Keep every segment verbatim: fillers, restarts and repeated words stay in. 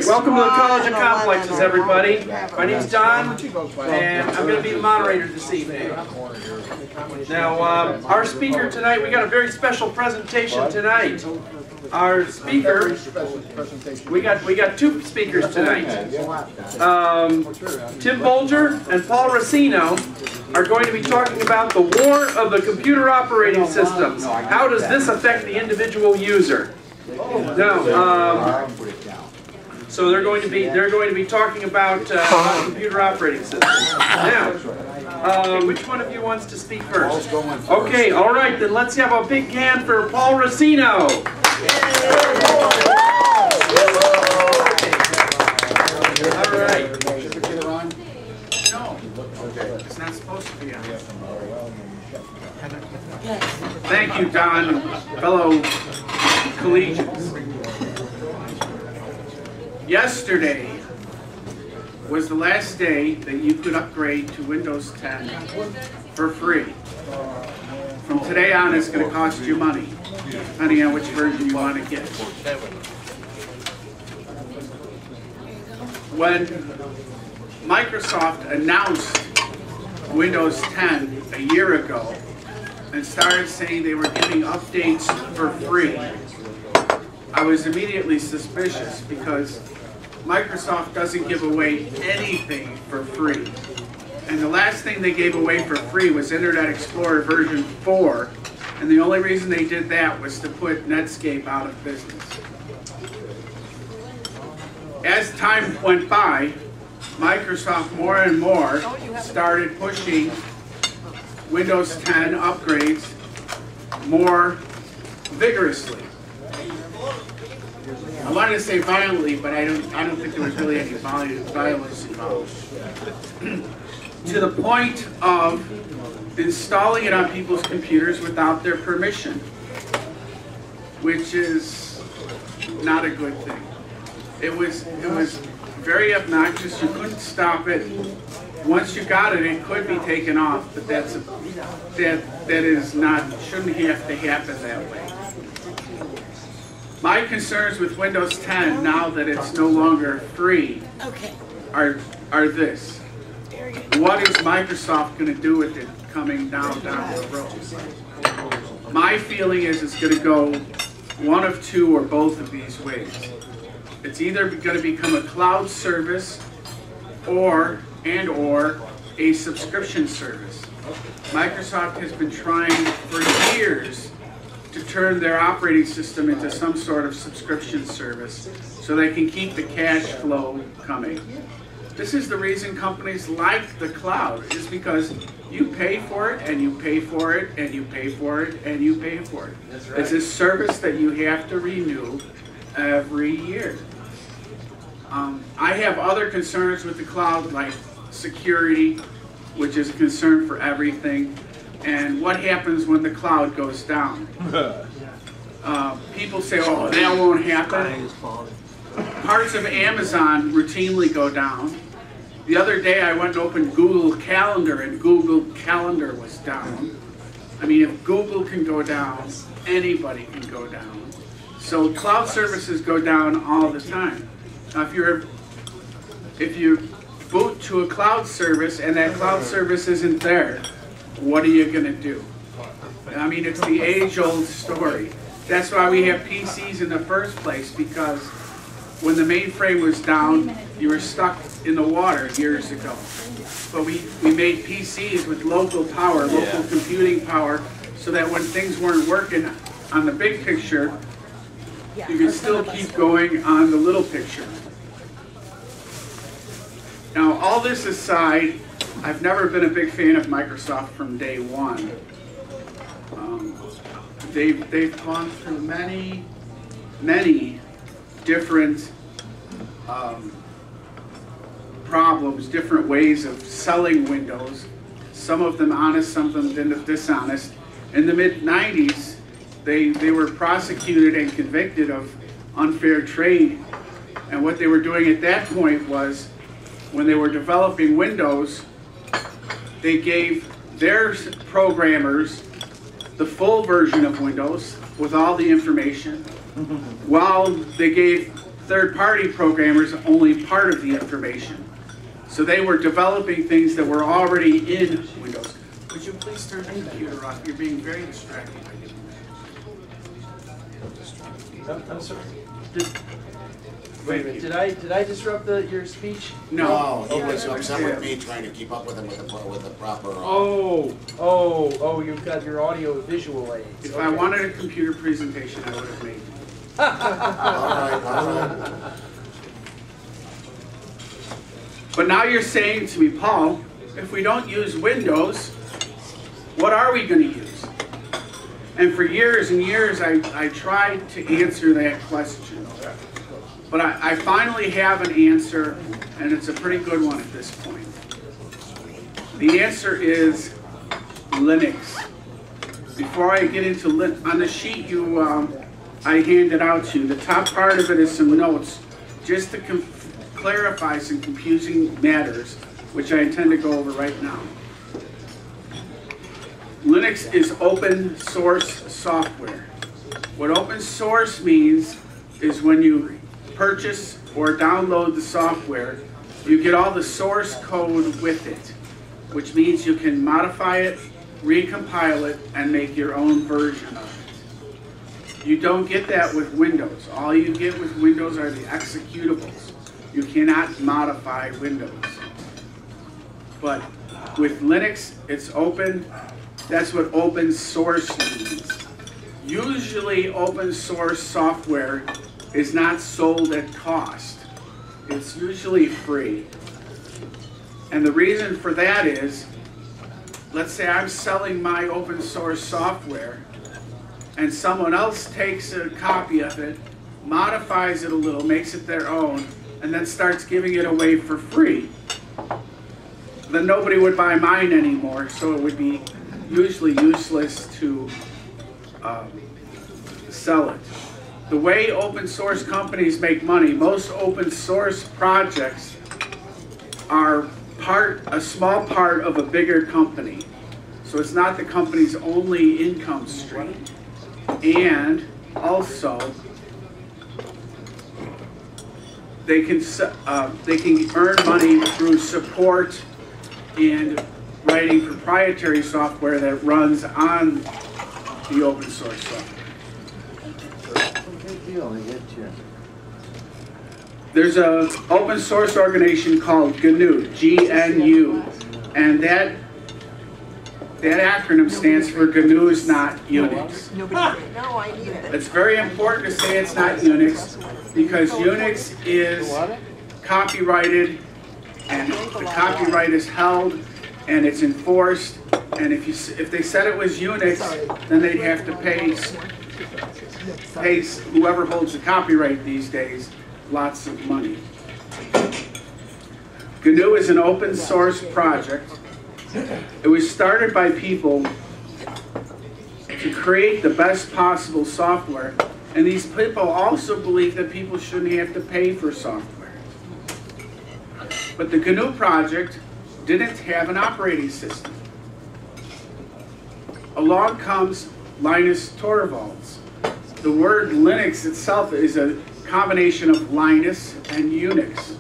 Welcome to the College of Complexes, everybody. My name's Don, and I'm going to be the moderator this evening. Now, um, our speaker tonight, we got a very special presentation tonight. Our speaker, we got we got two speakers tonight. Um, Tim Bolger and Paul Resicno are going to be talking about the war of the computer operating systems. How does this affect the individual user? Now, um, so they're going to be they're going to be talking about uh, computer operating systems. Now, um, which one of you wants to speak first? Okay, all right, then let's have a big hand for Paul Resicno. All right. No, it's not supposed to be on. Thank you, Don, fellow collegians. Yesterday was the last day that you could upgrade to Windows ten for free. From today on, it's going to cost you money, depending on which version you want to get. When Microsoft announced Windows ten a year ago and started saying they were giving updates for free, I was immediately suspicious because Microsoft doesn't give away anything for free. And the last thing they gave away for free was Internet Explorer version four, and the only reason they did that was to put Netscape out of business. As time went by, Microsoft more and more started pushing Windows ten upgrades more vigorously. I wanted to say violently, but I don't I don't think there was really any violence involved. To the point of installing it on people's computers without their permission, which is not a good thing. It was it was very obnoxious. You couldn't stop it. Once you got it, it could be taken off, but that's a, that that is not shouldn't have to happen that way. My concerns with Windows ten, now that it's no longer free, are are this. What is Microsoft going to do with it coming down down the road? My feeling is it's going to go one of two or both of these ways. It's either going to become a cloud service or and or a subscription service. Microsoft has been trying for years to turn their operating system into some sort of subscription service so they can keep the cash flow coming. This is the reason companies like the cloud, is because you pay for it and you pay for it and you pay for it and you pay for it. It's a service that you have to renew every year. Um, I have other concerns with the cloud, like security, which is a concern for everything, and what happens when the cloud goes down. Uh, people say, oh, that won't happen. Parts of Amazon routinely go down. The other day I went and opened Google Calendar and Google Calendar was down. I mean, if Google can go down, anybody can go down. So cloud services go down all the time. Now, if you're if you boot to a cloud service and that cloud service isn't there, what are you going to do? I mean, it's the age-old story. That's why we have P Cs in the first place, because when the mainframe was down, you were stuck in the water years ago. But we, we made P Cs with local power, local yeah. computing power, so that when things weren't working on the big picture, you could still keep going on the little picture. Now, all this aside, I've never been a big fan of Microsoft from day one. Um, they've, they've gone through many, many different um, problems, different ways of selling Windows, some of them honest, some of them dishonest. In the mid nineties, they, they were prosecuted and convicted of unfair trade, and what they were doing at that point was, when they were developing Windows, they gave their programmers the full version of Windows with all the information, while they gave third-party programmers only part of the information. So they were developing things that were already in Windows. Would you please turn the computer off? You're being very distracting. I'm, I'm sorry. Did, wait a minute. Did I did I disrupt the, your speech? No. No, he was upset with me trying to keep up with him with the, with the proper. Uh, oh, oh, oh! You've got your audio visual aids. If okay. I wanted a computer presentation, I would have made it. all right, all right. But now you're saying to me, Paul, if we don't use Windows, what are we going to use? And for years and years, I, I tried to answer that question. But I, I finally have an answer, and it's a pretty good one at this point. The answer is Linux. Before I get into Linux, on the sheet you um, I handed out to you, the top part of it is some notes, just to clarify some confusing matters, which I intend to go over right now. Linux is open source software. What open source means is when you purchase or download the software, you get all the source code with it, which means you can modify it, recompile it, and make your own version of it. You don't get that with Windows. All you get with Windows are the executables. You cannot modify Windows. But with Linux, it's open. That's what open source means. Usually open source software is not sold at cost. It's usually free. And the reason for that is, let's say I'm selling my open source software and someone else takes a copy of it, modifies it a little, makes it their own, and then starts giving it away for free. Then nobody would buy mine anymore, so it would be usually useless to um, sell it. The way open source companies make money, most open source projects are part, a small part of a bigger company. So it's not the company's only income stream. And also, they can, uh, they can earn money through support and writing proprietary software that runs on the open source software. There's an open source organization called G N U, G N U, and that that acronym stands for G N U is not Unix. No, I need it. It's very important to say it's not Unix because Unix is copyrighted and the copyright is held and it's enforced, and if you if they said it was Unix, then they'd have to pay pay whoever holds the copyright these days lots of money. G N U is an open source project. It was started by people to create the best possible software, and these people also believe that people shouldn't have to pay for software. But the G N U project didn't have an operating system. Along comes Linus Torvalds. The word Linux itself is a combination of Linus and Unix.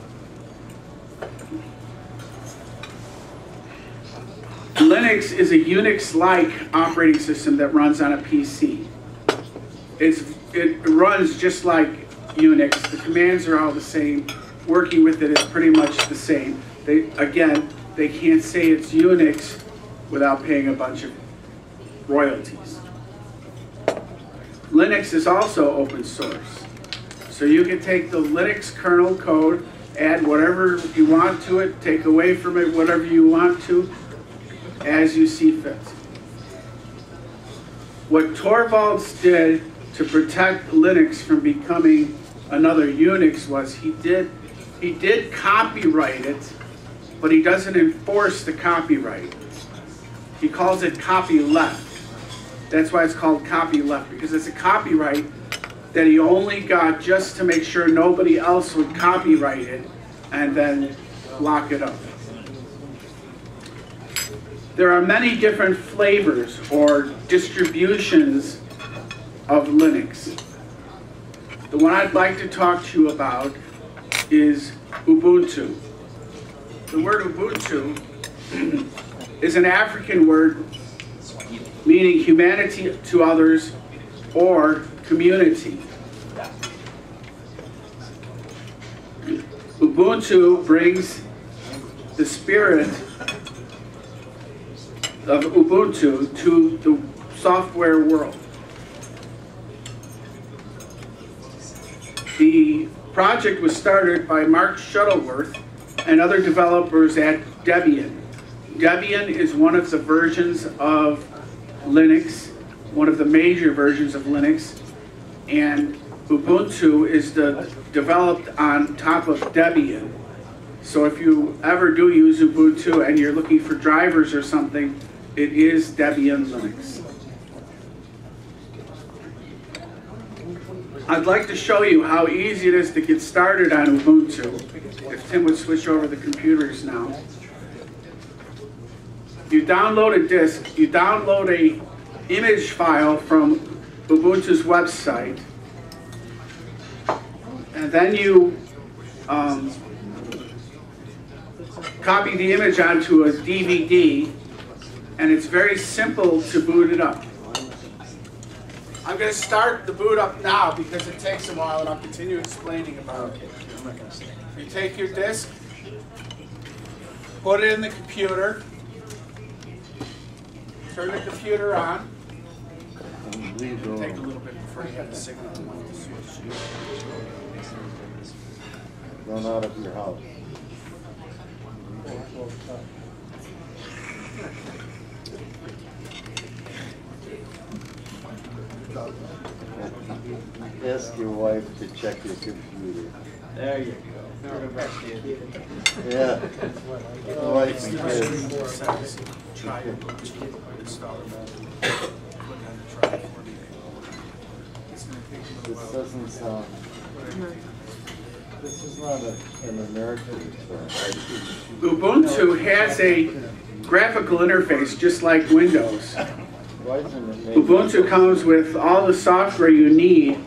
Linux is a Unix-like operating system that runs on a P C. It's, it runs just like Unix. The commands are all the same. Working with it is pretty much the same. They, again, they can't say it's Unix without paying a bunch of royalties. Linux is also open source. So you can take the Linux kernel code, add whatever you want to it, take away from it whatever you want to, as you see fit. What Torvalds did to protect Linux from becoming another Unix was he did, he did copyright it, but he doesn't enforce the copyright. He calls it copyleft. That's why it's called copyleft, because it's a copyright that he only got just to make sure nobody else would copyright it and then lock it up. There are many different flavors or distributions of Linux. The one I'd like to talk to you about is Ubuntu. The word Ubuntu is an African word meaning humanity to others or community. Ubuntu brings the spirit of Ubuntu to the software world. The project was started by Mark Shuttleworth and other developers at Debian. Debian is one of the versions of Linux, one of the major versions of Linux, and Ubuntu is the, developed on top of Debian. So if you ever do use Ubuntu and you're looking for drivers or something, it is Debian Linux. I'd like to show you how easy it is to get started on Ubuntu. If Tim would switch over the computers now. You download a disk, you download a image file from Ubuntu's website, and then you um, copy the image onto a D V D, and it's very simple to boot it up. I'm going to start the boot up now because it takes a while, and I'll continue explaining about it. You take your disk, put it in the computer, turn the computer on. Take a little bit before you have the signal on the switch. Run out of your house. Ask your wife to check your computer. There you go. Yeah. Your wife and kids. Try it. Install it. Click on the try for me. It's going to take a little This while. doesn't sound. This is not a, an American term. Ubuntu has a graphical interface just like Windows. Why isn't it made? Ubuntu comes with all the software you need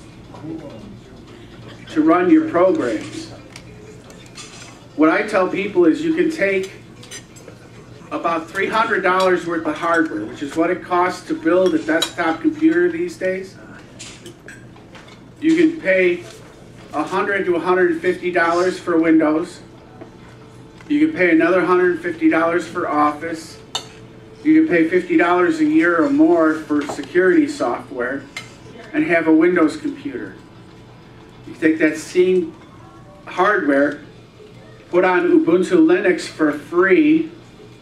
to run your programs. What I tell people is you can take about three hundred dollars worth of hardware, which is what it costs to build a desktop computer these days. You can pay one hundred to one hundred fifty dollars for Windows. You can pay another one hundred fifty dollars for Office. You can pay fifty dollars a year or more for security software and have a Windows computer. You take that same hardware, put on Ubuntu Linux for free,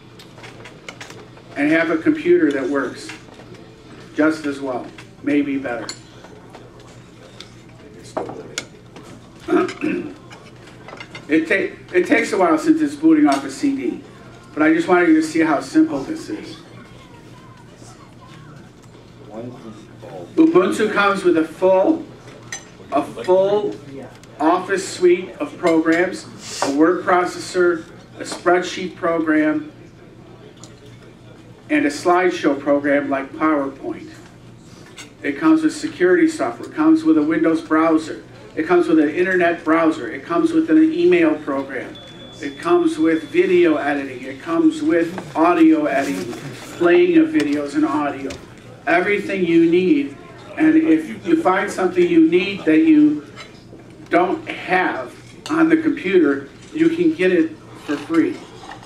and have a computer that works just as well, maybe better. It, ta it takes a while since it's booting off a C D, but I just wanted you to see how simple this is. Ubuntu comes with a full, a full Office suite of programs, a word processor, a spreadsheet program, and a slideshow program like PowerPoint. It comes with security software. It comes with a Windows browser. It comes with an internet browser. It comes with an email program. It comes with video editing. It comes with audio editing, playing of videos and audio. Everything you need. And if you find something you need that you don't have on the computer, you can get it for free.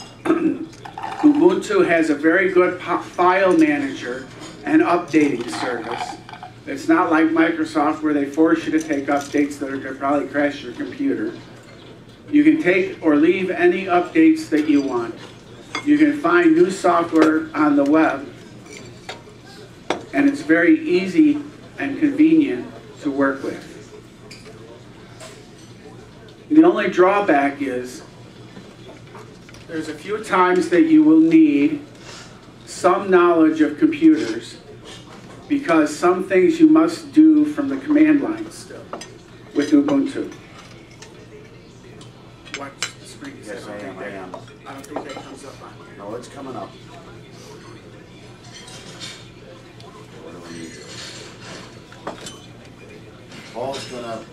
Ubuntu has a very good file manager and updating service. It's not like Microsoft where they force you to take updates that are going to probably crash your computer. You can take or leave any updates that you want. You can find new software on the web, and it's very easy and convenient to work with. The only drawback is there's a few times that you will need some knowledge of computers because some things you must do from the command line still with Ubuntu. Watch the screen. Yes, I am, I am. I don't think that comes up on here. No, it's coming up. What do we need? Paul's gonna,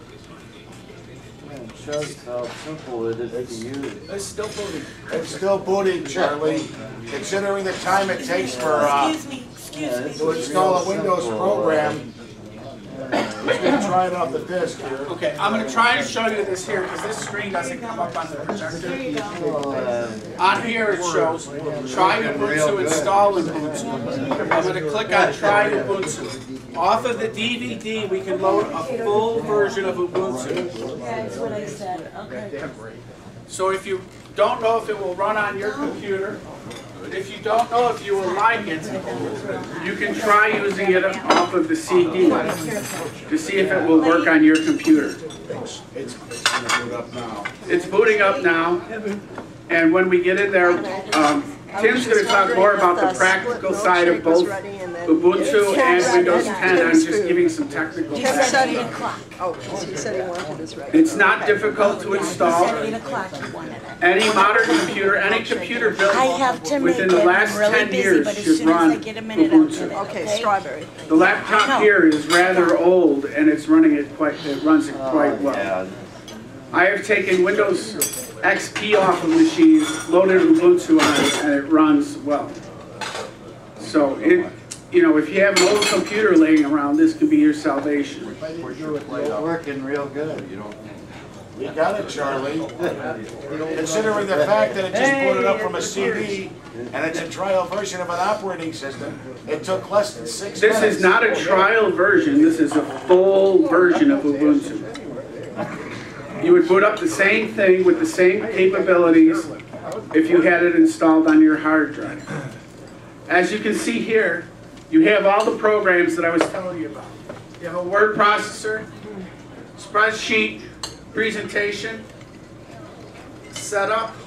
It shows how simple it is to use. It's still booting. it's still booting, Charlie, considering the time it takes for, uh, Excuse me, excuse me. to install a Windows program. He's gonna try it off the disk here. Okay, I'm going to try and show you this here because this screen doesn't come up on the projector. There you go. Uh, On here it shows, try Ubuntu, install Ubuntu. I'm going to click on try Ubuntu. Off of the D V D, we can load a full version of Ubuntu. That's what I said, okay. So if you don't know if it will run on your computer, if you don't know if you will like it, you can try using it off of the C D to see if it will work on your computer. It's, it's gonna boot up now. It's booting up now, and when we get in there, um, Tim's going to talk more about the practical side of both Ubuntu and Windows ten. I'm just giving some technical He said facts. eight o'clock. Oh, he said he wanted his right. It's not difficult to He install. said eight o'clock he wanted it. Any modern computer, any computer built I have to make within it, the I'm last really ten busy, years but as should soon as I run get a minute, I'll do it, Ubuntu. Okay, okay? strawberry. The laptop here is rather old and it's running it quite, it runs it quite well. yeah. I have taken Windows X P off of machines, loaded Ubuntu on it, and it runs well. So, it, you know, if you have an old computer laying around, this can be your salvation. It's working real good. You don't. We got it, Charlie. Considering the fact that it just booted up from a C D and it's a trial version of an operating system, it took less than six minutes. This is not a trial version, this is a full version of Ubuntu. You would boot up the same thing with the same capabilities if you had it installed on your hard drive. As you can see here, you have all the programs that I was telling you about. You have a word processor, spreadsheet, presentation, setup,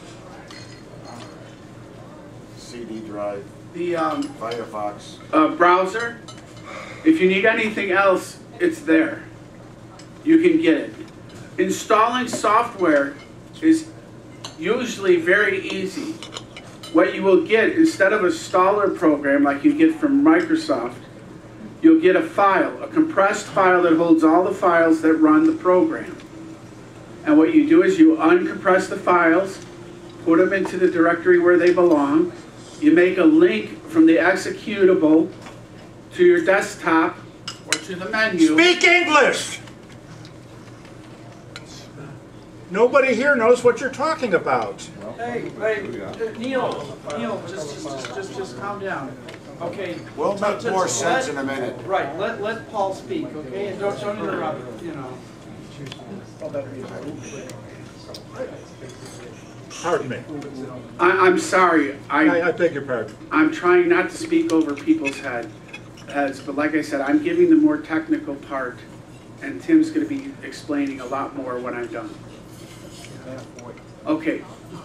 C D drive, the um, Firefox. uh, browser. If you need anything else, it's there. You can get it. Installing software is usually very easy. What you will get, instead of a installer program like you get from Microsoft, you'll get a file, a compressed file that holds all the files that run the program. And what you do is you uncompress the files, put them into the directory where they belong, you make a link from the executable to your desktop or to the menu. Speak English! Nobody here knows what you're talking about. Hey, hey, uh, Neil, Neil, just, just, just, just, just calm down. Okay. We'll make Just more let- sense in a minute. Right, let, let Paul speak, okay? And don't, don't interrupt, you know. Pardon me. I, I'm sorry, I, I I, beg your pardon. I'm trying not to speak over people's head, heads, but like I said, I'm giving the more technical part, and Tim's going to be explaining a lot more when I'm done. Okay.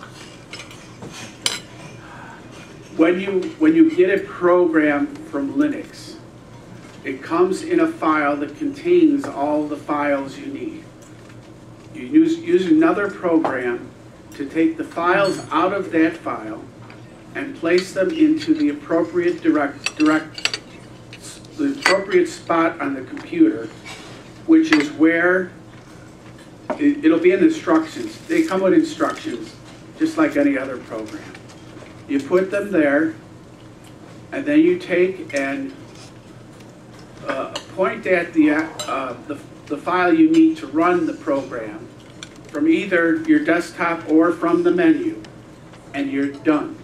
When you, when you get a program from Linux, it comes in a file that contains all the files you need. You use, use another program to take the files out of that file and place them into the appropriate direct, direct, the appropriate spot on the computer, which is where it, it'll be in instructions. They come with instructions, just like any other program. You put them there, and then you take and uh, point at the, uh, the, the file you need to run the program from either your desktop or from the menu, and you're done.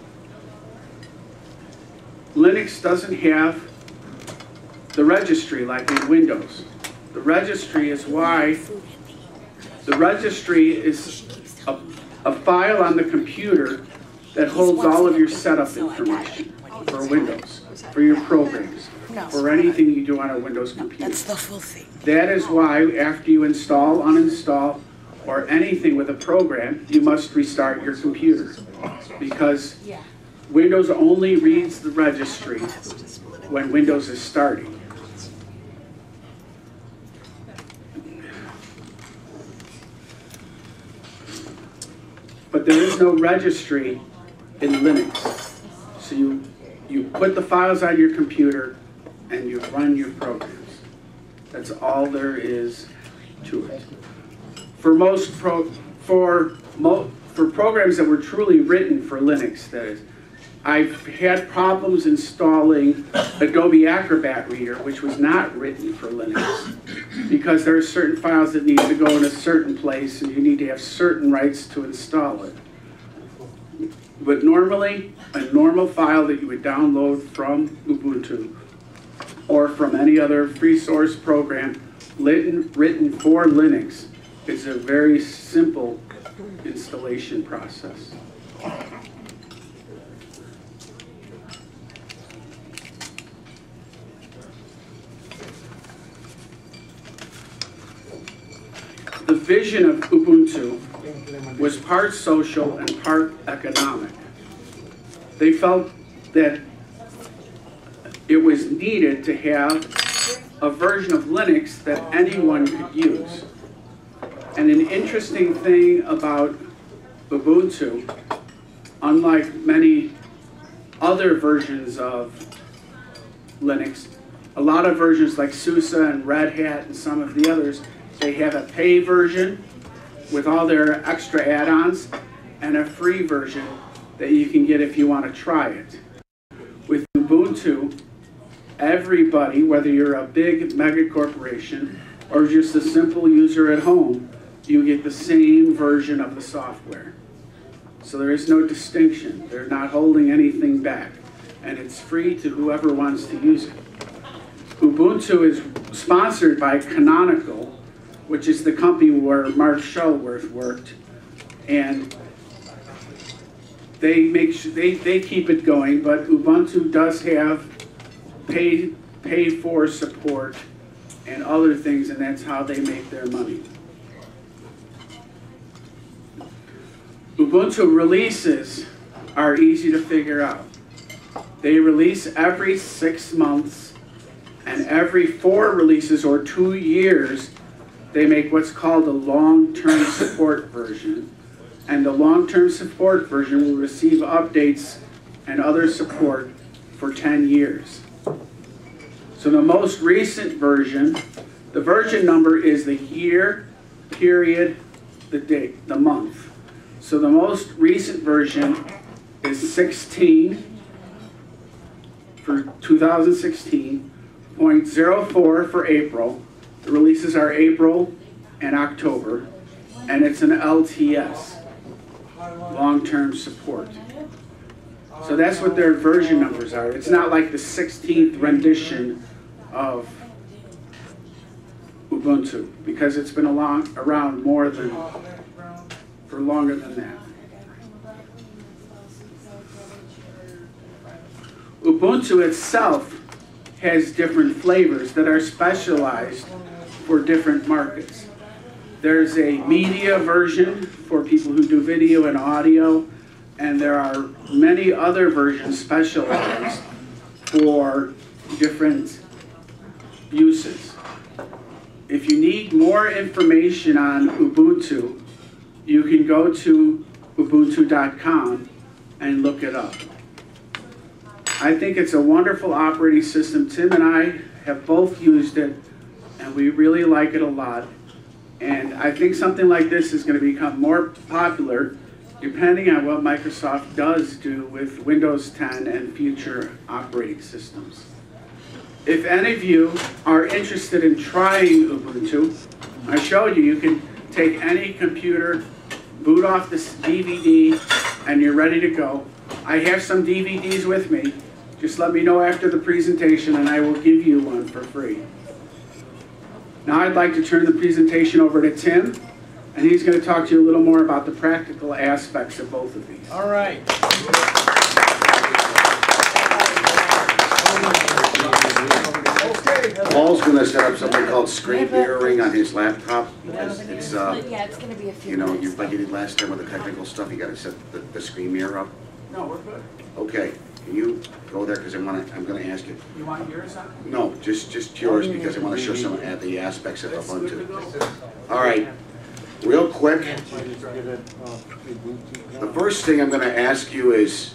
Linux doesn't have the registry like in Windows. The registry is why, the registry is a, a file on the computer that holds all of your setup information for Windows, for your programs, for anything you do on a Windows computer. That's the full thing. That is why after you install, uninstall, or anything with a program, you must restart your computer. Because Yeah. Windows only reads the registry when Windows is starting. But there is no registry in Linux. So you, you put the files on your computer and you run your programs. That's all there is to it. For most pro, for mo, for programs that were truly written for Linux, that is, I've had problems installing Adobe Acrobat Reader, which was not written for Linux, because there are certain files that need to go in a certain place, and you need to have certain rights to install it. But normally, a normal file that you would download from Ubuntu or from any other free source program written, written for Linux is a very simple installation process. The vision of Ubuntu was part social and part economic. They felt that it was needed to have a version of Linux that anyone could use. And an interesting thing about Ubuntu, unlike many other versions of Linux, a lot of versions like SUSE and Red Hat and some of the others, they have a pay version with all their extra add-ons and a free version that you can get if you want to try it. With Ubuntu, everybody, whether you're a big mega corporation or just a simple user at home, you get the same version of the software. So there is no distinction. They're not holding anything back. And it's free to whoever wants to use it. Ubuntu is sponsored by Canonical, which is the company where Mark Shuttleworth worked, and they make they they keep it going. But Ubuntu does have pay pay for support and other things, and that's how they make their money. Ubuntu releases are easy to figure out. They release every six months, and every four releases or two years. They make what's called a long-term support version, and the long-term support version will receive updates and other support for ten years. So the most recent version, the version number is the year, period, the date, the month. So the most recent version is sixteen for two thousand sixteen, point zero four for April. The releases are April and October, and it's an L T S, long-term support. So that's what their version numbers are. It's not like the sixteenth rendition of Ubuntu, because it's been along, around more than, for longer than that. Ubuntu itself has different flavors that are specialized for different markets. There's a media version for people who do video and audio, and there are many other versions specialized for different uses. If you need more information on Ubuntu, you can go to ubuntu dot com and look it up. I think it's a wonderful operating system. Tim and I have both used it, and we really like it a lot. And I think something like this is going to become more popular depending on what Microsoft does do with Windows ten and future operating systems. If any of you are interested in trying Ubuntu, I showed you, you can take any computer, boot off this D V D, and you're ready to go. I have some D V Ds with me. Just let me know after the presentation and I will give you one for free. Now I'd like to turn the presentation over to Tim, and he's going to talk to you a little more about the practical aspects of both of these. All right. Paul's going to set up something called screen mirroring on his laptop, because it's, uh, Yeah, it's gonna be a few you know, minutes. you, like you did last time with the technical stuff, you got to set the, the screen mirror up. No, we're good. Okay, can you go there, because I want to, I'm going to ask you. You want yours on? No, just, just yours, because I want to show some of the aspects of Ubuntu. All right, real quick, the first thing I'm going to ask you is,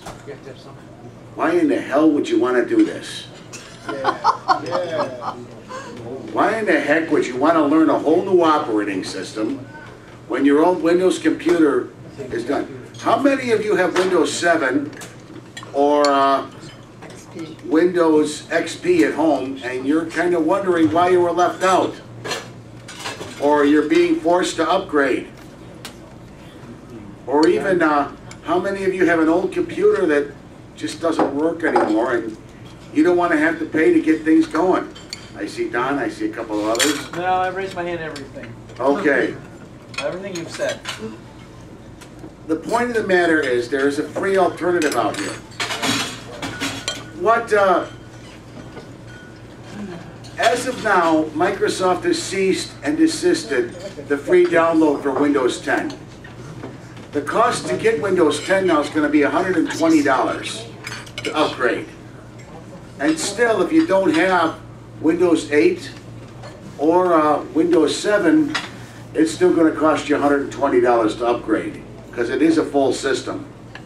why in the hell would you want to do this? Why in the heck would you want to learn a whole new operating system when your old Windows computer is done? How many of you have Windows seven or uh, Windows X P at home and you're kind of wondering why you were left out? Or you're being forced to upgrade? Or even, uh, how many of you have an old computer that just doesn't work anymore and you don't want to have to pay to get things going? I see Don, I see a couple of others. No, I've raised my hand everything. Okay. Everything you've said. The point of the matter is there is a free alternative out here. What, uh, as of now, Microsoft has ceased and desisted the free download for Windows ten. The cost to get Windows ten now is going to be one hundred twenty dollars to upgrade. And still, if you don't have Windows eight or uh, Windows seven, it's still going to cost you one hundred twenty dollars to upgrade, because it is a full system.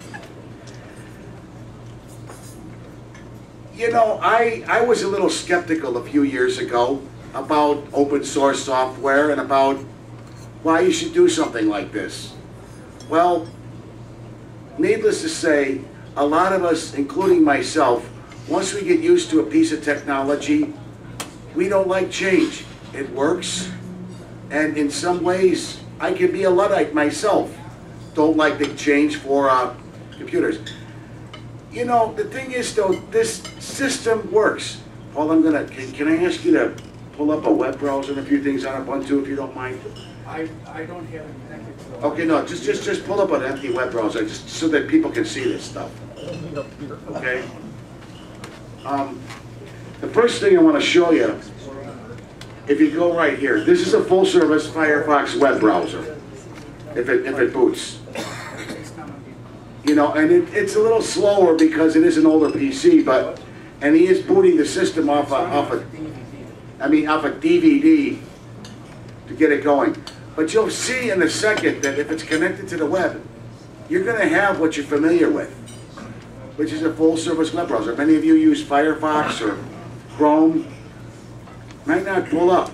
You know, I, I was a little skeptical a few years ago about open source software and about why you should do something like this. Well, needless to say, a lot of us, including myself, once we get used to a piece of technology, we don't like change. It works, and in some ways, I can be a Luddite myself. Don't like the change for uh, computers. You know, the thing is, though, this system works. Paul, I'm gonna, can, can I ask you to pull up a web browser and a few things on Ubuntu, if you don't mind? I, I don't have it connected to the... Okay, no, just, just, just pull up an empty web browser, just so that people can see this stuff. Okay? Um, the first thing I want to show you, if you go right here, this is a full-service Firefox web browser, if it, if it boots. You know, and it, it's a little slower because it is an older P C, but, and he is booting the system off a, off a, I mean, off a D V D to get it going. But you'll see in a second that if it's connected to the web, you're going to have what you're familiar with, which is a full-service web browser. Many of you use Firefox or Chrome. Might not pull up.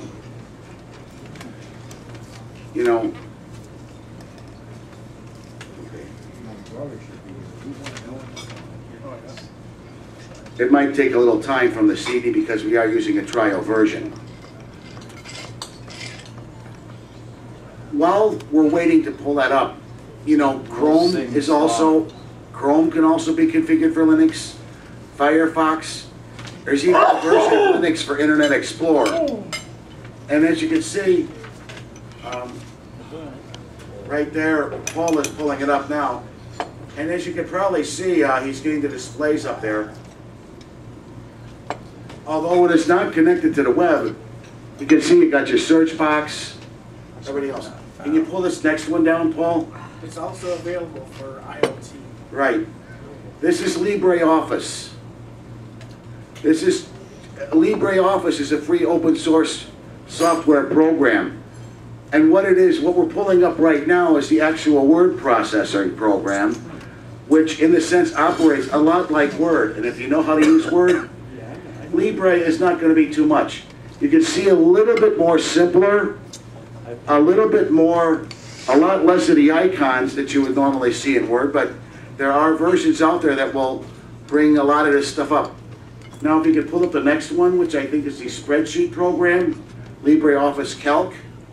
You know. It might take a little time from the C D because we are using a trial version. While we're waiting to pull that up, you know, Chrome is also, Chrome can also be configured for Linux. Firefox, there's even a version of Linux for Internet Explorer. And as you can see, um, right there, Paul is pulling it up now. And as you can probably see, uh, he's getting the displays up there. Although it is not connected to the web, you can see you got your search box, everything else. Can you pull this next one down, Paul? It's also available for IoT. Right. This is LibreOffice. This is, LibreOffice is a free open source software program. And what it is, what we're pulling up right now is the actual word processing program, which in a sense operates a lot like Word. And if you know how to use Word, Libre is not going to be too much. You can see a little bit more simpler, a little bit more, a lot less of the icons that you would normally see in Word, but there are versions out there that will bring a lot of this stuff up. Now if you could pull up the next one, which I think is the spreadsheet program, LibreOffice Calc,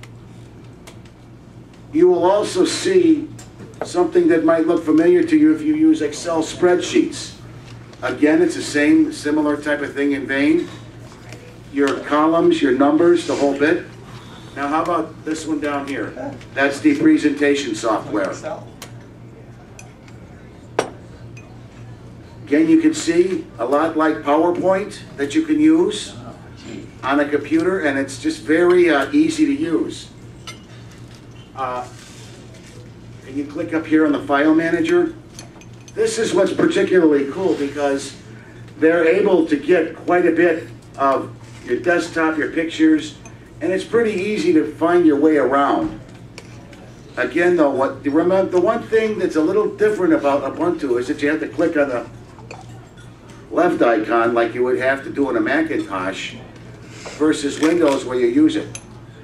you will also see something that might look familiar to you if you use Excel spreadsheets. Again, it's the same, similar type of thing in vein. Your columns, your numbers, the whole bit. Now how about this one down here? That's the presentation software. Again, you can see a lot like PowerPoint that you can use on a computer, and it's just very uh, easy to use. Uh, can you click up here on the file manager? This is what's particularly cool because they're able to get quite a bit of your desktop, your pictures, and it's pretty easy to find your way around. Again though, what remember the one thing that's a little different about Ubuntu is that you have to click on the left icon like you would have to do on a Macintosh. versus Windows where you use it.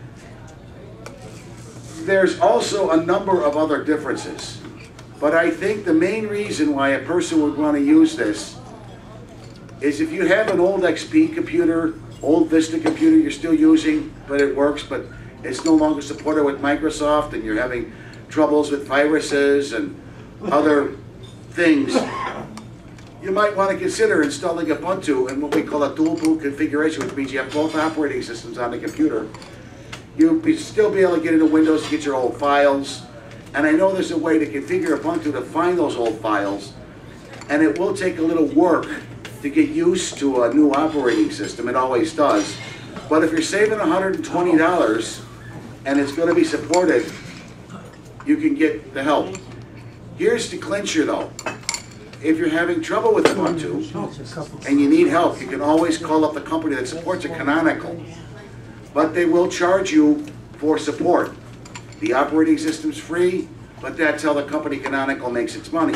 There's also a number of other differences, but I think the main reason why a person would want to use this is if you have an old X P computer, old Vista computer you're still using, but it works, but it's no longer supported with Microsoft, and you're having troubles with viruses and other things, you might want to consider installing Ubuntu in what we call a dual boot configuration, which means you have both operating systems on the computer. You'll be, still be able to get into Windows to get your old files, and I know there's a way to configure Ubuntu to find those old files, and it will take a little work to get used to a new operating system. It always does. But if you're saving one hundred twenty dollars and it's going to be supported, you can get the help. Here's the clincher though. If you're having trouble with Ubuntu and you need help, you can always call up the company that supports it, Canonical. But they will charge you for support. The operating system's free, but that's how the company Canonical makes its money.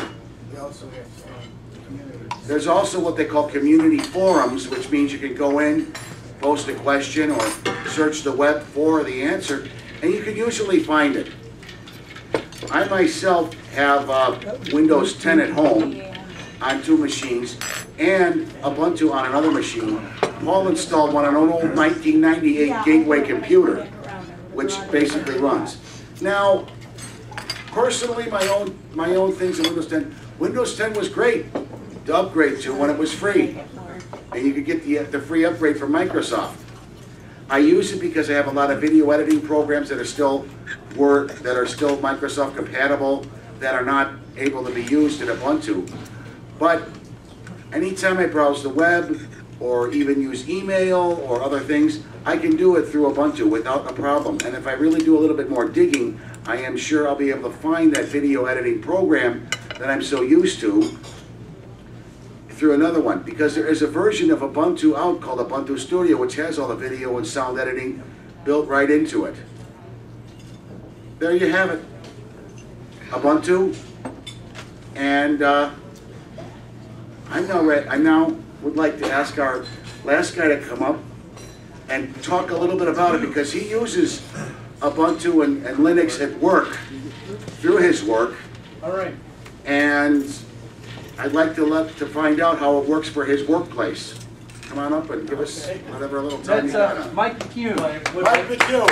There's also what they call community forums, which means you can go in, post a question, or search the web for the answer, and you can usually find it. I myself have uh, Windows ten at home on two machines, and Ubuntu on another machine. Paul installed one on an old nineteen ninety-eight Gateway computer, which basically runs. Now, personally, my own my own things in Windows ten. Windows ten was great to upgrade to when it was free, and you could get the the free upgrade from Microsoft. I use it because I have a lot of video editing programs that are still work that are still Microsoft compatible, that are not able to be used in Ubuntu. But anytime I browse the web or even use email or other things, I can do it through Ubuntu without a problem. And if I really do a little bit more digging, I am sure I'll be able to find that video editing program that I'm so used to through another one, because there is a version of Ubuntu out called Ubuntu Studio, which has all the video and sound editing built right into it. There you have it, Ubuntu, and uh, I'm now ready. I now would like to ask our last guy to come up and talk a little bit about it, because he uses Ubuntu and, and Linux at work through his work. All right. And I'd like to let to find out how it works for his workplace. Come on up and give us whatever little time That's you got uh, on. Mike McHugh. Mike McHugh.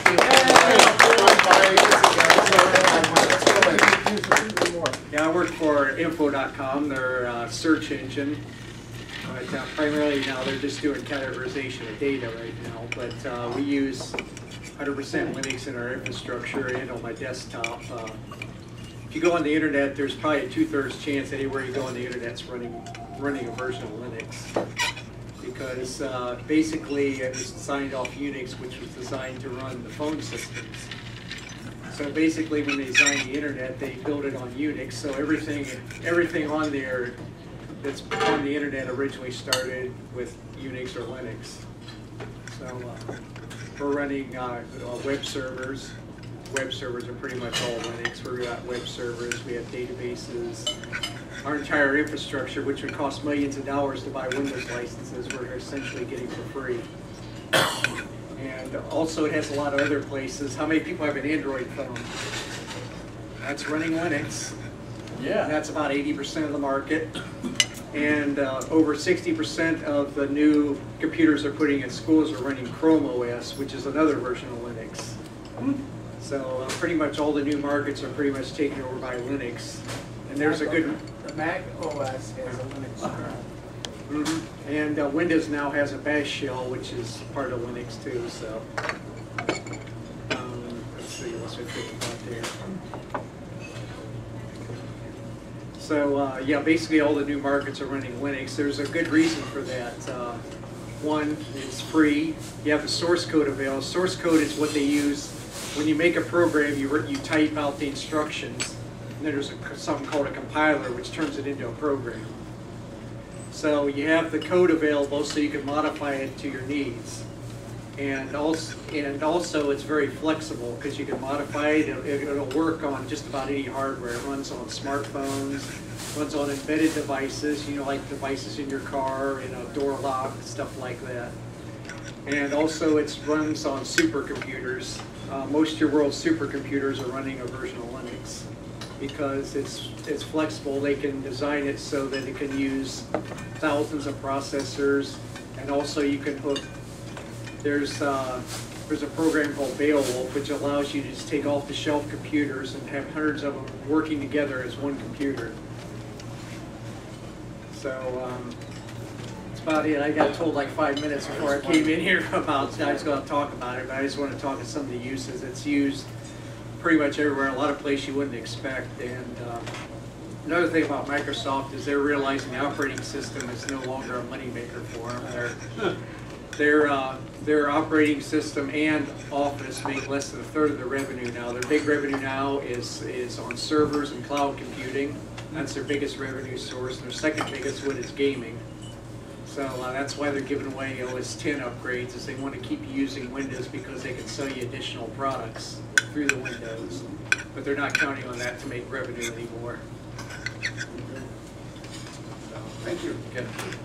Yeah, I work for info dot com. They're a search engine. But uh, primarily now they're just doing categorization of data right now. But uh, we use one hundred percent Linux in our infrastructure and on my desktop. Uh, if you go on the internet, there's probably a two-thirds chance anywhere you go on the internet's running running a version of Linux. Because uh, basically it was designed off Unix, which was designed to run the phone systems. So basically when they designed the internet, they built it on Unix. So everything everything on there that's on the internet originally started with Unix or Linux. So uh, we're running uh, web servers. Web servers are pretty much all Linux. We've got web servers, we have databases. Our entire infrastructure, which would cost millions of dollars to buy Windows licenses, we're essentially getting for free. And also it has a lot of other places. How many people have an Android phone? That's running Linux. Yeah. And that's about eighty percent of the market. And uh, over sixty percent of the new computers they're putting in schools are running Chrome O S, which is another version of Linux. So uh, pretty much all the new markets are pretty much taken over by Linux. And there's a good... The Mac O S has a Linux kernel. Mm-hmm. And uh, Windows now has a bash shell, which is part of Linux too, so... Um, let's see, what's I think about there? So uh, yeah, basically all the new markets are running Linux. There's a good reason for that. Uh, one, it's free. You have the source code available. Source code is what they use when you make a program. You you type out the instructions, and then there's a, something called a compiler, which turns it into a program. So you have the code available, so you can modify it to your needs. And also, and also it's very flexible because you can modify it. It'll, it'll work on just about any hardware. It runs on smartphones, runs on embedded devices, you know, like devices in your car, you know, door lock, stuff like that. And also it runs on supercomputers. Uh, most of your world's supercomputers are running a version of Linux because it's, it's flexible. They can design it so that it can use thousands of processors, and also you can hook, there's, uh, there's a program called Beowulf which allows you to just take off-the-shelf computers and have hundreds of them working together as one computer. So um, that's about it. I got told like five minutes before I came in here about I was going to talk about it, but I just want to talk about some of the uses. It's used pretty much everywhere, a lot of places you wouldn't expect. And um, another thing about Microsoft is they're realizing the operating system is no longer a moneymaker for them. Their their uh, their operating system and Office make less than a third of their revenue now. Their big revenue now is is on servers and cloud computing. That's their biggest revenue source. Their second biggest one is gaming. So uh, that's why they're giving away O S ten upgrades, is they want to keep you using Windows because they can sell you additional products through the Windows. But they're not counting on that to make revenue anymore. Thank you. Okay.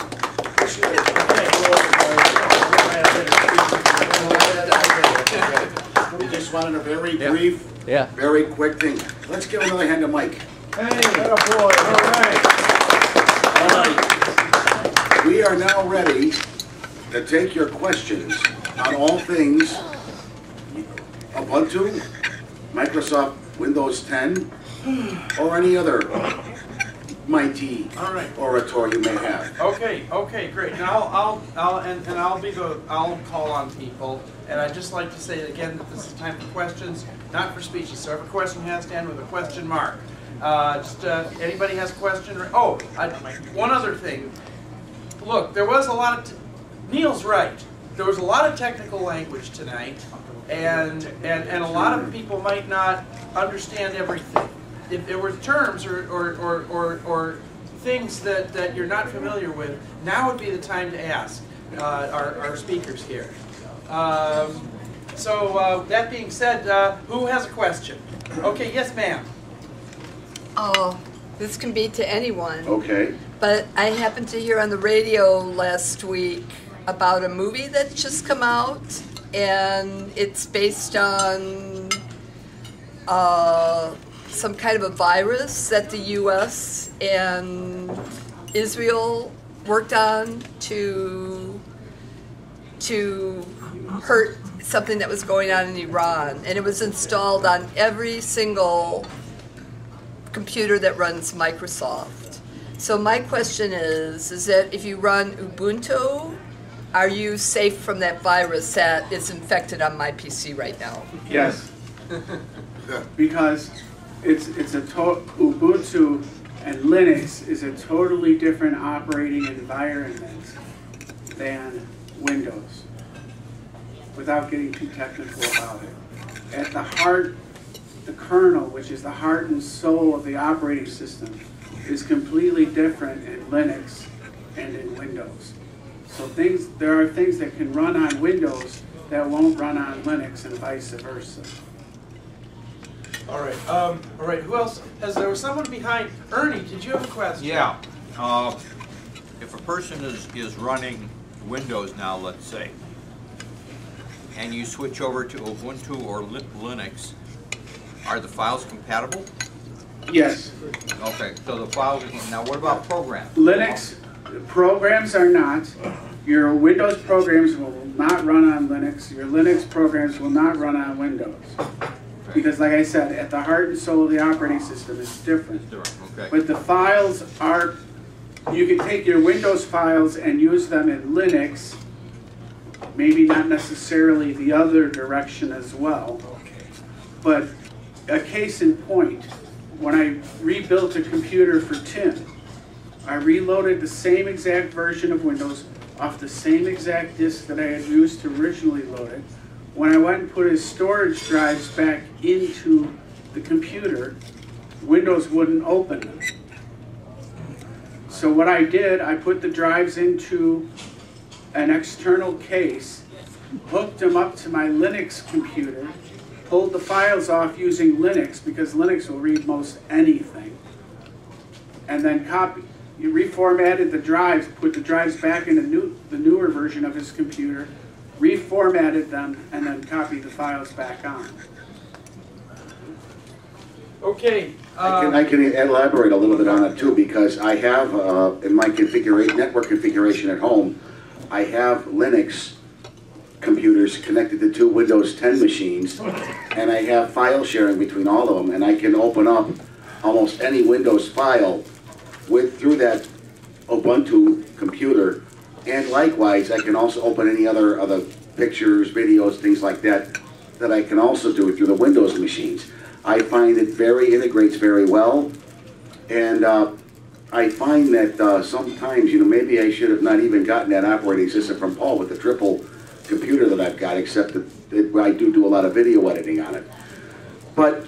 We just wanted a very Yeah. brief, Yeah. very quick thing. Let's give another hand to Mike. Hey, attaboy, all right. All right. We are now ready to take your questions on all things Ubuntu, Microsoft Windows ten, or any other mighty All right. orator you may have. Okay, okay, great. Now I'll, I'll, and, and I'll be the, I'll call on people, and I'd just like to say again that this is time for questions, not for speeches. So every question has to end with a question mark. Uh, just uh, anybody has a question? Oh, I, one other thing. Look, there was a lot of. T Neil's right. There was a lot of technical language tonight, and and and a lot of people might not understand everything. If there were terms or or or or, or things that that you're not familiar with, now would be the time to ask uh, our our speakers here. Um, so uh, that being said, uh, who has a question? Okay, yes, ma'am. Oh, this can be to anyone. Okay. But I happened to hear on the radio last week about a movie that just come out, and it's based on uh, some kind of a virus that the U S and Israel worked on to to hurt something that was going on in Iran, and it was installed on every single computer that runs Microsoft. So my question is, is that if you run Ubuntu, are you safe from that virus that is infected on my P C right now? Yes. Because it's it's a to Ubuntu and Linux is a totally different operating environment than Windows, without getting too technical about it. At the heart, the kernel, which is the heart and soul of the operating system, is completely different in Linux and in Windows. So things, there are things that can run on Windows that won't run on Linux, and vice versa. All right. Um, all right. Who else? Has there was someone behind? Ernie, did you have a question? Yeah. Uh, if a person is, is running Windows now, let's say, and you switch over to Ubuntu or Linux, are the files compatible? Yes. Okay, so the files, now what about programs? Linux programs are not. Your Windows programs will not run on Linux. Your Linux programs will not run on Windows. Because like I said, at the heart and soul of the operating system is different. Okay. But the files are, you can take your Windows files and use them in Linux, maybe not necessarily the other direction as well. But a case in point, when I rebuilt a computer for Tim, I reloaded the same exact version of Windows off the same exact disk that I had used to originally load it. When I went and put his storage drives back into the computer, Windows wouldn't open them. So what I did, I put the drives into an external case, hooked them up to my Linux computer, pulled the files off using Linux, because Linux will read most anything, and then copy, you reformatted the drives, put the drives back in the, new, the newer version of his computer, reformatted them, and then copied the files back on. Okay. I can, I can elaborate a little bit on it too, because I have, uh, in my configura- network configuration at home, I have Linux computers connected to two Windows ten machines, and I have file sharing between all of them, and I can open up almost any Windows file with through that Ubuntu computer, and likewise I can also open any other other pictures, videos, things like that that I can also do through the Windows machines. I find it very integrates very well, and uh, I find that uh, sometimes, you know, maybe I should have not even gotten that operating system from Paul with the triple computer that I've got, except that it, I do do a lot of video editing on it. But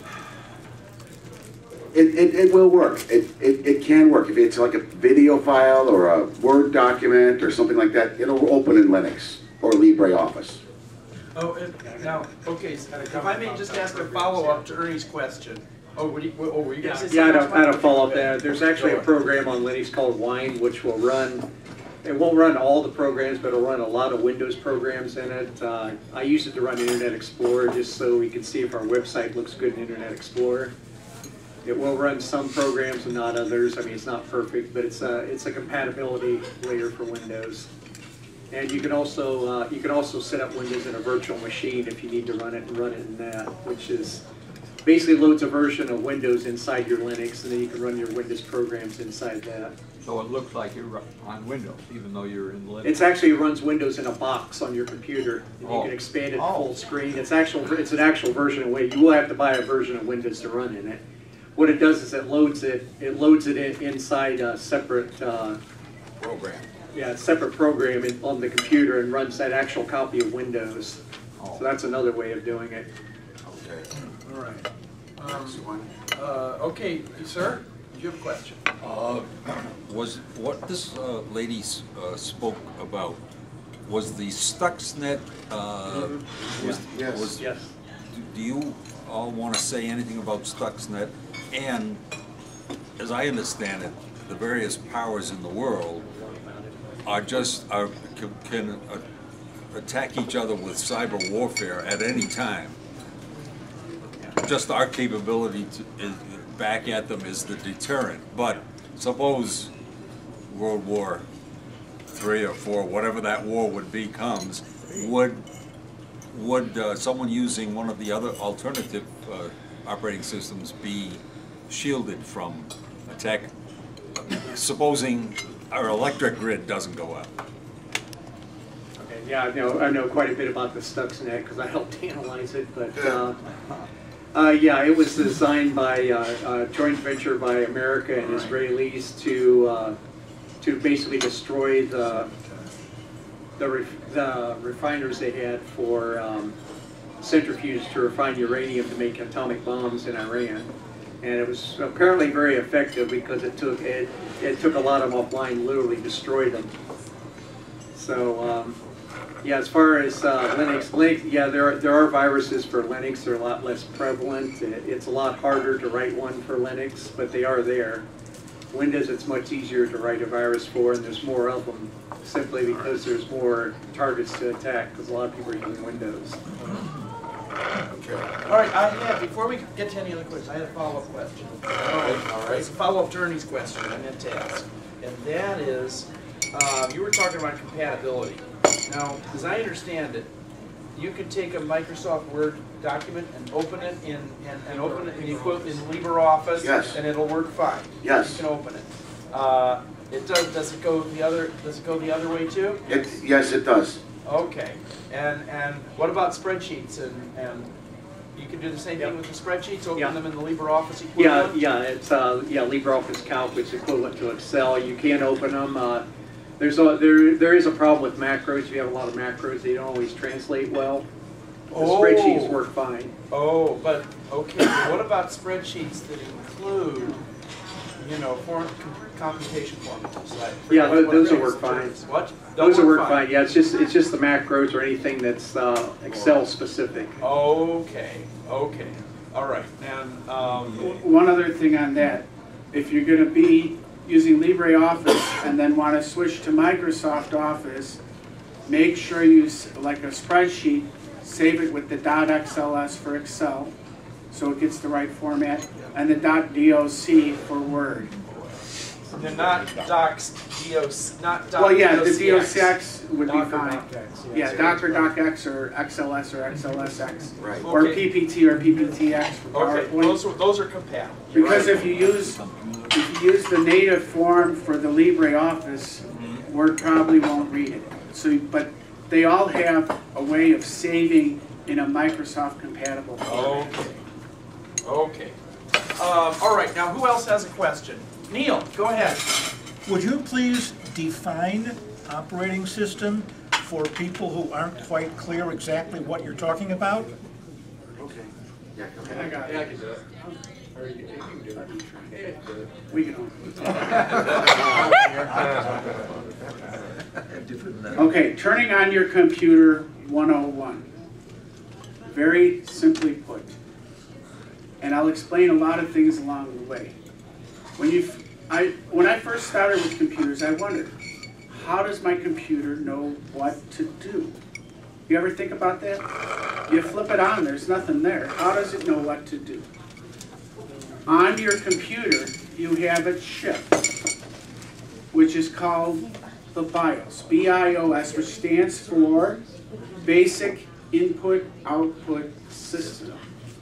it, it, it will work. It, it, it can work. If it's like a video file or a Word document or something like that, it'll open in Linux or LibreOffice. Oh, and now, okay, so if I may just ask a follow-up to Ernie's question. Oh, were you, oh, were you going to say Yeah, I something? don't, I don't follow up there. There's actually a program on Linux called Wine, which will run, it won't run all the programs, but it'll run a lot of Windows programs in it. Uh, I use it to run Internet Explorer just so we can see if our website looks good in Internet Explorer. It will run some programs and not others. I mean, it's not perfect, but it's a, it's a compatibility layer for Windows. And you can also uh, you can also set up Windows in a virtual machine if you need to run it and run it in that, which is basically loads a version of Windows inside your Linux, and then you can run your Windows programs inside that. So it looks like you're on Windows, even though you're in Linux. It's actually runs Windows in a box on your computer, and you Oh. can expand it Oh. full screen. It's actual it's an actual version of Windows. You will have to buy a version of Windows to run in it. What it does is it loads it it loads it in, inside a separate uh, program. Yeah, a separate program in, on the computer and runs that actual copy of Windows. Oh. So that's another way of doing it. Okay. All right. Um, uh, okay, sir, did you have a question? Uh, was what this uh, lady uh, spoke about, was the Stuxnet, uh, Mm-hmm. was, Yes. was, Yes. do, do you all want to say anything about Stuxnet? And as I understand it, the various powers in the world are just, are, can, can uh, attack each other with cyber warfare at any time. Just our capability to is, back at them is the deterrent. But suppose World War Three or Four, whatever that war would be, comes, would would uh, someone using one of the other alternative uh, operating systems be shielded from attack? Supposing our electric grid doesn't go up. Okay. Yeah, I know I know quite a bit about the Stuxnet because I helped analyze it. But uh, uh, yeah, it was designed by uh, a joint venture by America and Israelis to uh, to basically destroy the the, ref the refiners they had for um, centrifuges to refine uranium to make atomic bombs in Iran. And it was apparently very effective because it took it, it took a lot of them offline, literally destroyed them. So um, yeah, as far as uh, Linux, Linux, yeah, there are, there are viruses for Linux. They're a lot less prevalent. It, it's a lot harder to write one for Linux, but they are there. Windows, it's much easier to write a virus for, and there's more of them, simply because there's more targets to attack, because a lot of people are using Windows. Okay. All right, I have, before we get to any other questions, I had a follow-up question. All right, all right. It's a follow-up to Ernie's question I meant to ask. And that is, um, you were talking about compatibility. Now, as I understand it, you can take a Microsoft Word document and open it in, and, and open it in, equi in LibreOffice, Yes. and it'll work fine. Yes. You can open it. Uh, it does, does it go the other, does it go the other way too? It, yes, it does. Okay, and and what about spreadsheets, and and you can do the same thing with the spreadsheets, open Yeah. them in the LibreOffice Yeah, equivalent? yeah, it's uh, yeah, LibreOffice Calc, which is equivalent to Excel. You can open them. Uh, there's a, there there is a problem with macros. If you have a lot of macros, they don't always translate well. The Oh. spreadsheets work fine. Oh, but, okay, but what about spreadsheets that include, you know, foreign com computation formulas? Like, Yeah, what- those, what those will is- work fine. What? Those They'll will work fine. Yeah, it's just it's just the macros or anything that's uh, Excel specific. Okay, okay, all right, and, um, One other thing on that, if you're going to be using LibreOffice and then want to switch to Microsoft Office, make sure you, like a spreadsheet, save it with the .xls for Excel, so it gets the right format, and the .doc for Word. They're not docs, doc, not doc. Well, yeah, the docx. docx would be Doc or fine. docx, Yeah, doc or docx or X L S or X L S X. Right. Or Okay. P P T or P P T X for Okay, PowerPoint. those are, those are compatible. You're Because right. if you use if you use the native form for the LibreOffice, Word probably won't read it. So, but they all have a way of saving in a Microsoft compatible format. Okay. Okay. Um, all right, now who else has a question? Neil, go ahead. Would you please define operating system for people who aren't quite clear exactly what you're talking about? Okay. Yeah, go I ahead. got Yeah, I it. can do it. Or you can, you can do it. We can. Okay, turning on your computer one oh one. Very simply put. And I'll explain a lot of things along the way. When you, I, when I first started with computers, I wondered, how does my computer know what to do? You ever think about that? You flip it on, there's nothing there. How does it know what to do? On your computer, you have a chip, which is called the BIOS, B I O S, which stands for Basic Input Output System.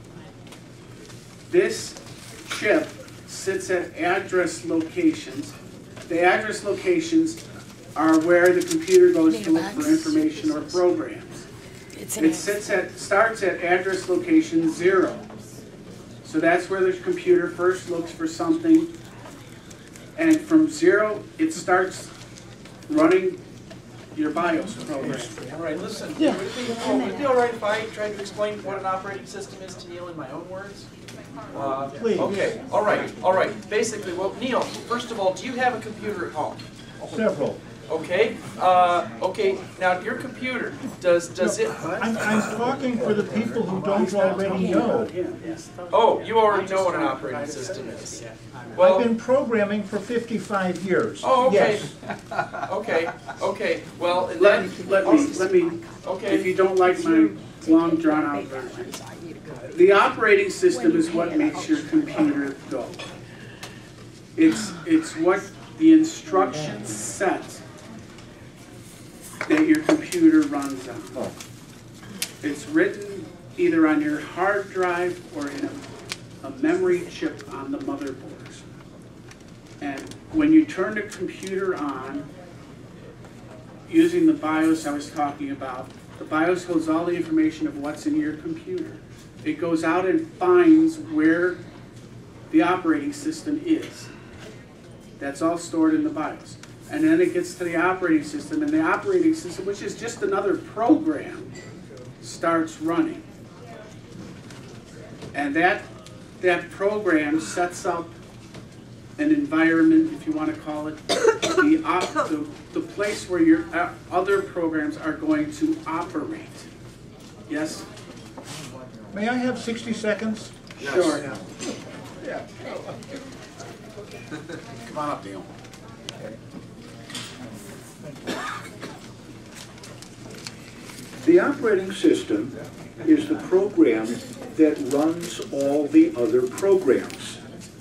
This chip sits at address locations. The address locations are where the computer goes to look for information or programs. It sits at, starts at address location zero. So that's where the computer first looks for something. And from zero, it starts running your BIOS program. All right, listen, would it be, oh, would it be all right if I tried to explain what an operating system is to Neil in my own words? Uh, Please. Okay, all right, all right. Basically, well, Neil, first of all, do you have a computer at home? Several. Okay, uh, okay, now your computer, does, does it, I'm, I'm talking for the people who don't already know. oh, you already know what an operating system is. I've Well, been programming for fifty-five years. oh, okay, Yes. okay, okay, well, and Let, then, let me, let me, okay. if you don't like my long drawn out version. The operating system is what makes your computer go. It's, it's what the instruction set that your computer runs on. It's written either on your hard drive or in a, a memory chip on the motherboard. And when you turn the computer on, using the BIOS I was talking about, the BIOS holds all the information of what's in your computer. It goes out and finds where the operating system is. That's all stored in the BIOS. And then it gets to the operating system, and the operating system, which is just another program, starts running. And that, that program sets up an environment, if you want to call it, the, op, the, the place where your uh, other programs are going to operate. Yes? May I have sixty seconds? Sure. Yeah. Come on up, Neil. The operating system is the program that runs all the other programs.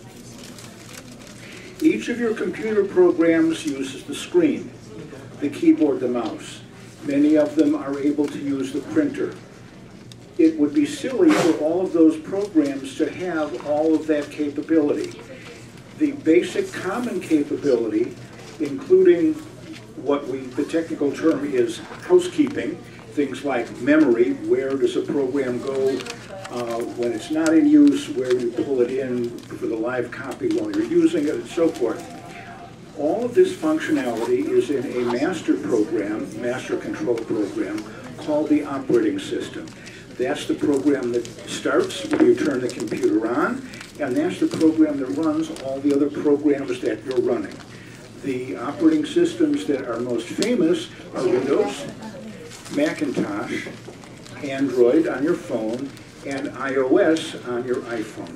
Each of your computer programs uses the screen, the keyboard, the mouse. Many of them are able to use the printer. It would be silly for all of those programs to have all of that capability. The basic common capability, including what we, the technical term is housekeeping, things like memory, where does a program go uh, when it's not in use, where do you pull it in for the live copy while you're using it, and so forth. All of this functionality is in a master program, master control program, called the operating system. That's the program that starts when you turn the computer on, and that's the program that runs all the other programs that you're running. The operating systems that are most famous are Windows, Macintosh, Android on your phone, and iOS on your iPhone.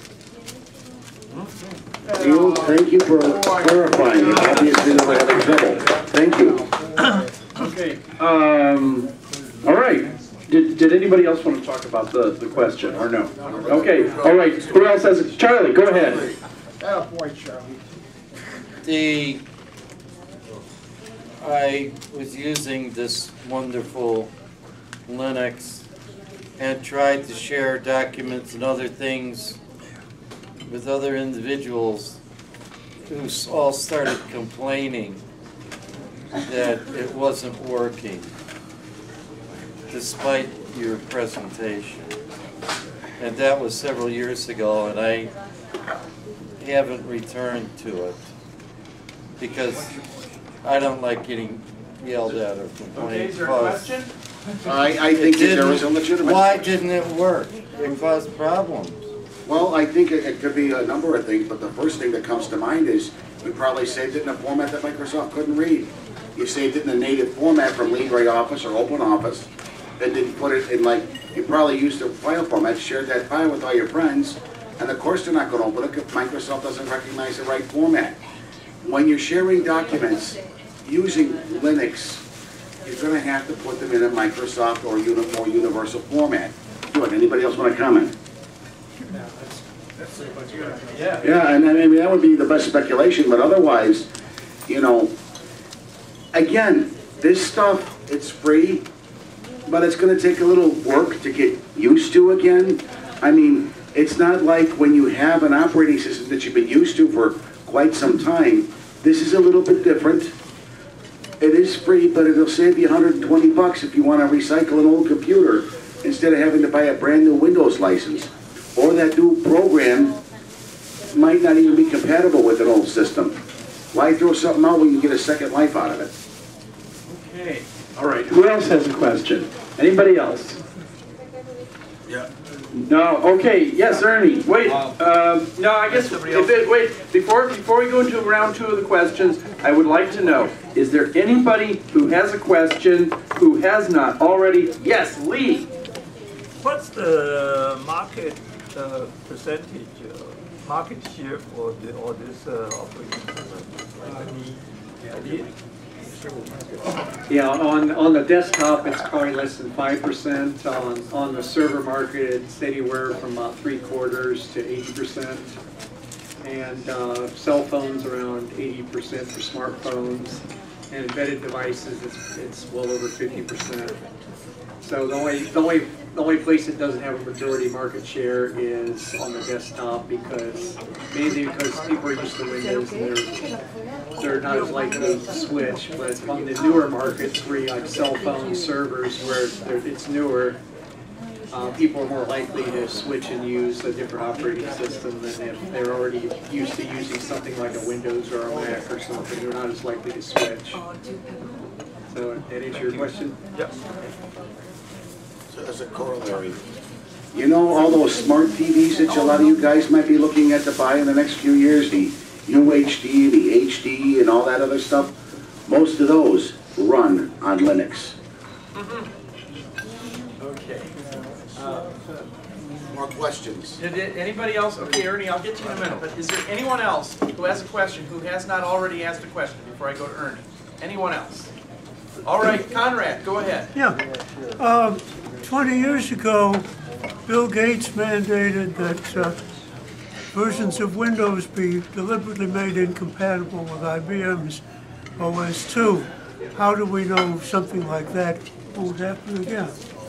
Neil, thank you for clarifying. Obviously, we're having trouble. Thank you. Okay. Um, all right. Did, did anybody else want to talk about the, the question or no? Okay. All right. Who else has it? Charlie, go ahead. Oh, boy, Charlie. The, I was using this wonderful Linux and tried to share documents and other things with other individuals who all started complaining that it wasn't working, despite your presentation. And that was several years ago, and I haven't returned to it because I don't like getting yelled at or complained. Okay, is there a question? I, I think that there is a legitimate. Why didn't it work? It caused problems. Well, I think it, it could be a number of things, but the first thing that comes to mind is you probably saved it in a format that Microsoft couldn't read. You saved it in a native format from LibreOffice or OpenOffice, and didn't put it in, like, you probably used the file format, shared that file with all your friends, and of course they're not going to open it if Microsoft doesn't recognize the right format. When you're sharing documents using Linux, you're going to have to put them in a Microsoft or uni more universal format. Good. Anybody else want to comment? Yeah. Yeah, and I mean, that would be the best speculation, but otherwise, you know, again, this stuff, it's free, but it's going to take a little work to get used to again. I mean, it's not like when you have an operating system that you've been used to for quite some time. This is a little bit different. It is free, but it'll save you a hundred twenty bucks if you want to recycle an old computer instead of having to buy a brand new Windows license. Or that new program might not even be compatible with an old system. Why throw something out when you get a second life out of it? Okay. All right. Who else has a question? Anybody else? Yeah. No. Okay. Yes, Ernie. Wait. Um, no, I guess. If it, wait. Before before we go into round two of the questions, I would like to know: is there anybody who has a question who has not already? Yes, Lee. What's the market uh, percentage, uh, market share for the, all this uh, operating system? Any idea? Yeah, on, on the desktop, it's probably less than five percent. On, on the server market, it's anywhere from about three quarters to eighty percent. And uh, cell phones around eighty percent for smartphones. And embedded devices, it's, it's well over fifty percent. So the only, the only, the only place that doesn't have a majority market share is on the desktop, because mainly because people are used to Windows and they're, they're not as likely to switch. But on the newer markets, where you like cell phone servers, where it's newer, uh, people are more likely to switch and use a different operating system than if they're already used to using something like a Windows or a Mac or something. They're not as likely to switch. So that answer your question? Yep. So as a corollary, you know all those smart T Vs that a lot of you guys might be looking at to buy in the next few years, the U H D, the H D, and all that other stuff, most of those run on Linux. Mm-hmm. Okay. Uh, More questions? Did it, anybody else? Okay, Ernie, I'll get to you in a minute. But is there anyone else who has a question who has not already asked a question before I go to Ernie? Anyone else? All right, Conrad, go ahead. Yeah. Um, twenty years ago, Bill Gates mandated that uh, versions of Windows be deliberately made incompatible with I B M's O S two. How do we know something like that won't happen again?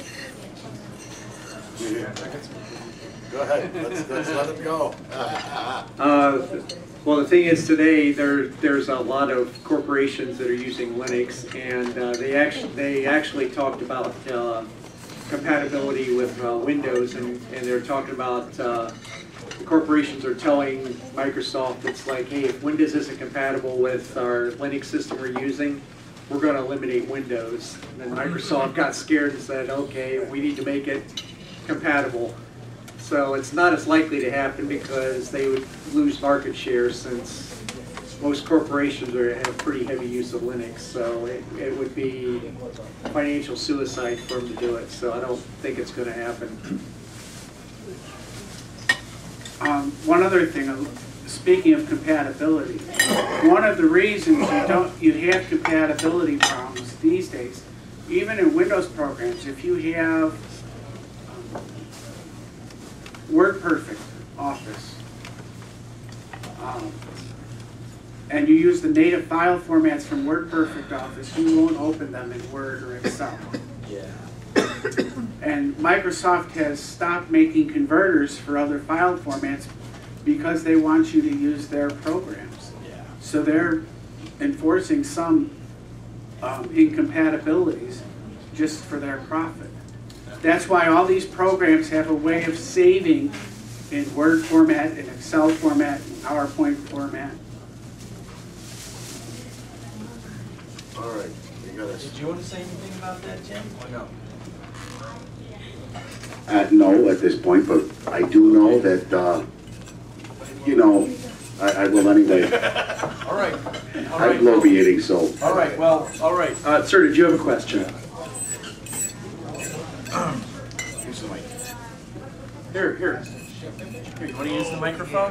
Go ahead. Let's, let's let it go. Uh, well, the thing is, today there there's a lot of corporations that are using Linux, and uh, they actually they actually talked about uh, compatibility with uh, Windows, and and they're talking about uh, the corporations are telling Microsoft, it's like, hey, if Windows isn't compatible with our Linux system we're using, we're going to eliminate Windows. And then Microsoft got scared and said, okay, we need to make it compatible. So it's not as likely to happen because they would lose market share, since most corporations are have pretty heavy use of Linux. So it, it would be financial suicide for them to do it. So I don't think it's going to happen. Um, one other thing, speaking of compatibility, one of the reasons you don't you have compatibility problems these days, even in Windows programs, if you have um, WordPerfect Office, um, and you use the native file formats from WordPerfect Office, you won't open them in Word or Excel. Yeah. And Microsoft has stopped making converters for other file formats because they want you to use their programs. Yeah. So they're enforcing some um, incompatibilities just for their profit. That's why all these programs have a way of saving in Word format, in Excel format, in PowerPoint format. All right. You got Did you want to say anything about that, Tim, or no? Uh, no, at this point, but I do know that, uh, you know, I, I will anyway. All right. All I'm right. bloviating, so. All right, well, all right. Uh, sir, did you have a question? Here's the mic. Here, here. Here, you want to use the microphone?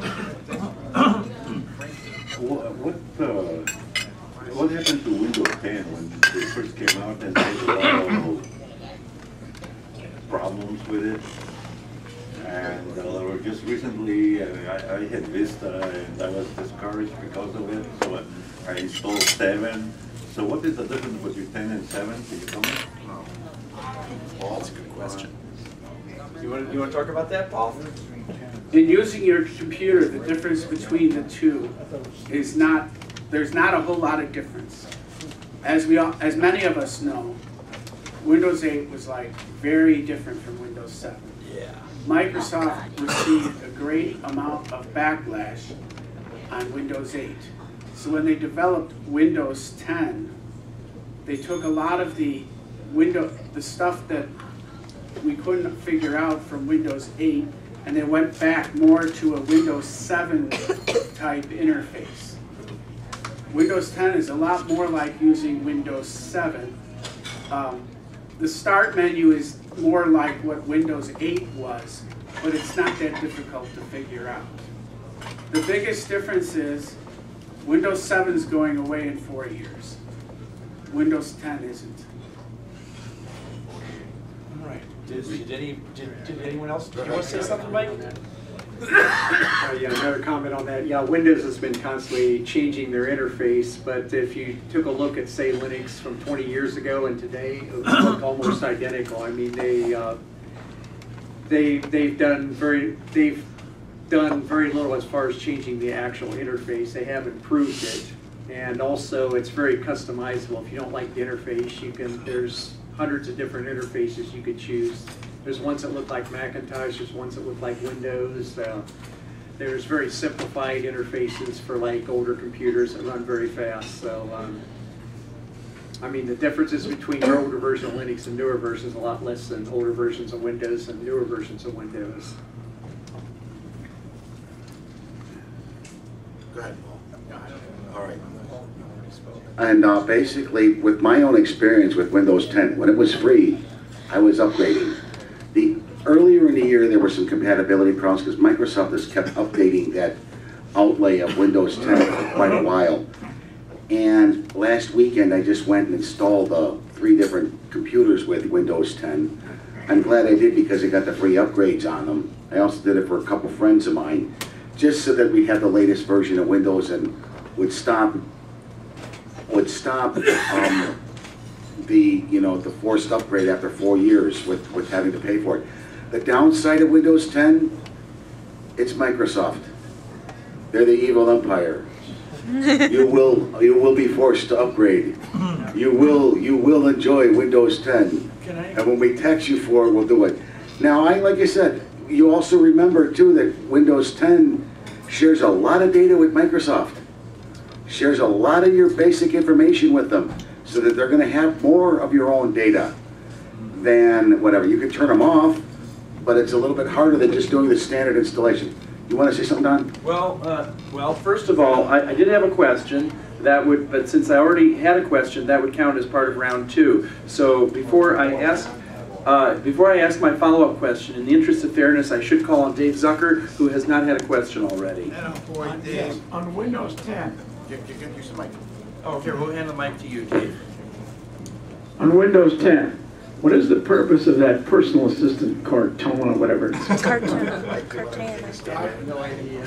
What, what, uh, what happened to Windows ten when they first came out and they had a lot of problems with it? And uh, just recently, uh, I, I had Vista and I was discouraged because of it, so I installed seven. So what is the difference between ten and seven? Can you tell me? Paul, that's a good question. You want to, you want to talk about that, Paul? In using your computer, the difference between the two is not, there's not a whole lot of difference. As we all, as many of us know, Windows eight was like very different from Windows seven. Yeah. Microsoft received a great amount of backlash on Windows eight. So when they developed Windows ten, they took a lot of the window, the stuff that we couldn't figure out from Windows eight, and they went back more to a Windows seven type interface. Windows ten is a lot more like using Windows seven. Um, the start menu is more like what Windows eight was, but it's not that difficult to figure out. The biggest difference is Windows seven is going away in four years. Windows ten isn't. All right. Did, did, any, did, did anyone else, did you want to say something, Mike? Uh, yeah, another comment on that. Yeah, Windows has been constantly changing their interface, but if you took a look at, say, Linux from twenty years ago and today, it would look almost identical. I mean, they uh, they they've done very they've done very little as far as changing the actual interface. They have improved it, and also it's very customizable. If you don't like the interface, you can. There's hundreds of different interfaces you could choose. There's ones that look like Macintosh, there's ones that look like Windows. Uh, there's very simplified interfaces for like older computers that run very fast. So, um, I mean, the differences between your older version of Linux and newer versions are a lot less than older versions of Windows and newer versions of Windows. Go ahead, Paul. All right. And uh, basically, with my own experience with Windows ten, when it was free, I was upgrading. The earlier in the year, there were some compatibility problems because Microsoft has kept updating that outlay of Windows ten for quite a while. And last weekend, I just went and installed uh, three different computers with Windows ten. I'm glad I did because I got the free upgrades on them. I also did it for a couple friends of mine, just so that we had the latest version of Windows and would stop would stop um, the you know the forced upgrade after four years with with having to pay for it. The downside of Windows ten, it's Microsoft. They're the evil empire. You will you will be forced to upgrade. You will you will enjoy Windows ten. Can I? And when we tax you for it, we'll do it. Now, I like I said, you also remember too that Windows ten shares a lot of data with Microsoft. Shares a lot of your basic information with them, so that they're going to have more of your own data than whatever. You can turn them off, but it's a little bit harder than just doing the standard installation. You want to say something, Don? Well, uh, well, first of all, I, I did have a question that would, but since I already had a question, that would count as part of round two. So before I ask, uh, before I ask my follow-up question, in the interest of fairness, I should call on Dave Zucker, who has not had a question already. Oh boy, Dave. On Windows ten. Get, get, get you some mic. Oh, here, we'll hand the mic to you, Dave. On Windows ten, what is the purpose of that personal assistant Cortana, whatever it's called? Cortana. Cortana. No idea.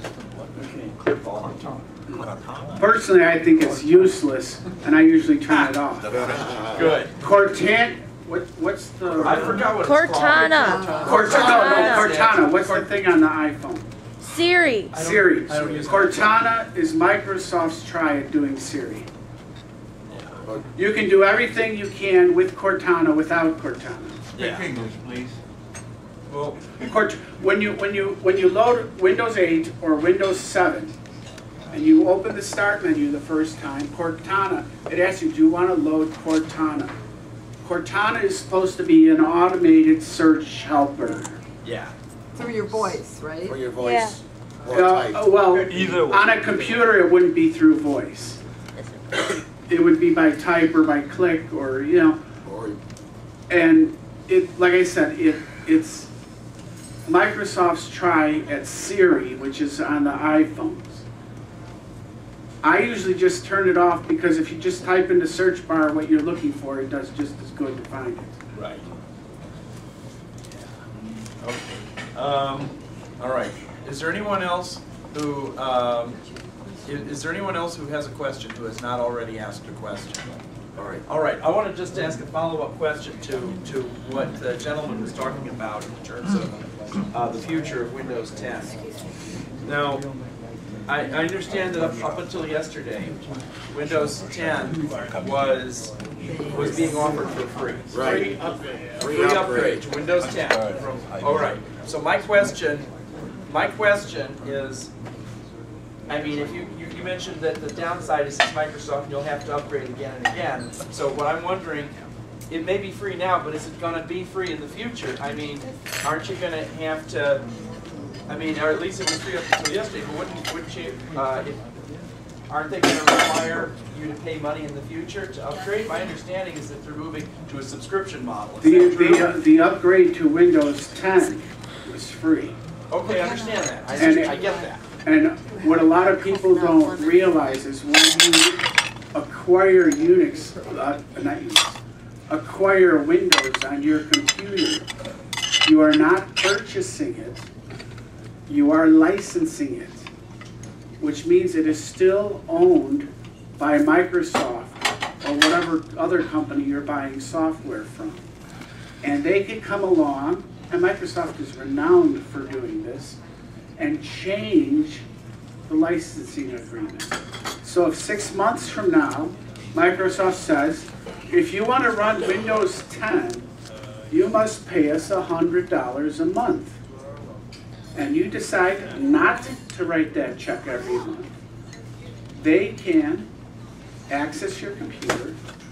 Personally, I think it's useless, and I usually turn it off. Good. Cortana, what, what's the? I forgot what Cortana. it's called. Cortana. No, Cortana. What's the thing on the iPhone? Siri. Siri. Cortana is Microsoft's try at doing Siri. You can do everything you can with Cortana without Cortana. Speak English, please. Well, Cort when you when you when you load Windows eight or Windows seven, and you open the Start menu the first time, Cortana, it asks you, do you want to load Cortana? Cortana is supposed to be an automated search helper. Yeah. Through your voice, right? For your voice. Uh, uh, well, on a computer it wouldn't be through voice. It would be by type or by click or, you know. And it, like I said, it it's Microsoft's try at Siri, which is on the iPhones. I usually just turn it off because if you just type in the search bar what you're looking for, it does just as good to find it. Right. Yeah. Okay. Um, all right. Is there anyone else who um, is, is there anyone else who has a question who has not already asked a question? All right. All right. I want to just ask a follow-up question to to what the gentleman was talking about in terms of uh, the future of Windows ten. Now, I, I understand that up, up until yesterday, Windows ten was was being offered for free. Right. Free upgrade. Free Free upgrade. upgrade to Windows ten. All right. So my question, my question is, I mean, if you, you, you mentioned that the downside is it's Microsoft and you'll have to upgrade again and again. So what I'm wondering, it may be free now, but is it going to be free in the future? I mean, aren't you going to have to, I mean, or at least it was free up until yesterday, but wouldn't, wouldn't you, uh, if, aren't they going to require you to pay money in the future to upgrade? My understanding is that they're moving to a subscription model. Is The, that true? the, uh, the upgrade to Windows ten was free. Okay, I understand that. I, And- I get that. And what a lot of people don't realize is when you acquire Unix, uh, not Unix, acquire Windows on your computer, you are not purchasing it, you are licensing it, which means it is still owned by Microsoft or whatever other company you're buying software from. And they could come along, and Microsoft is renowned for doing this, and change the licensing agreement. So if six months from now, Microsoft says, if you want to run Windows ten, you must pay us one hundred dollars a month. And you decide not to write that check every month, they can access your computer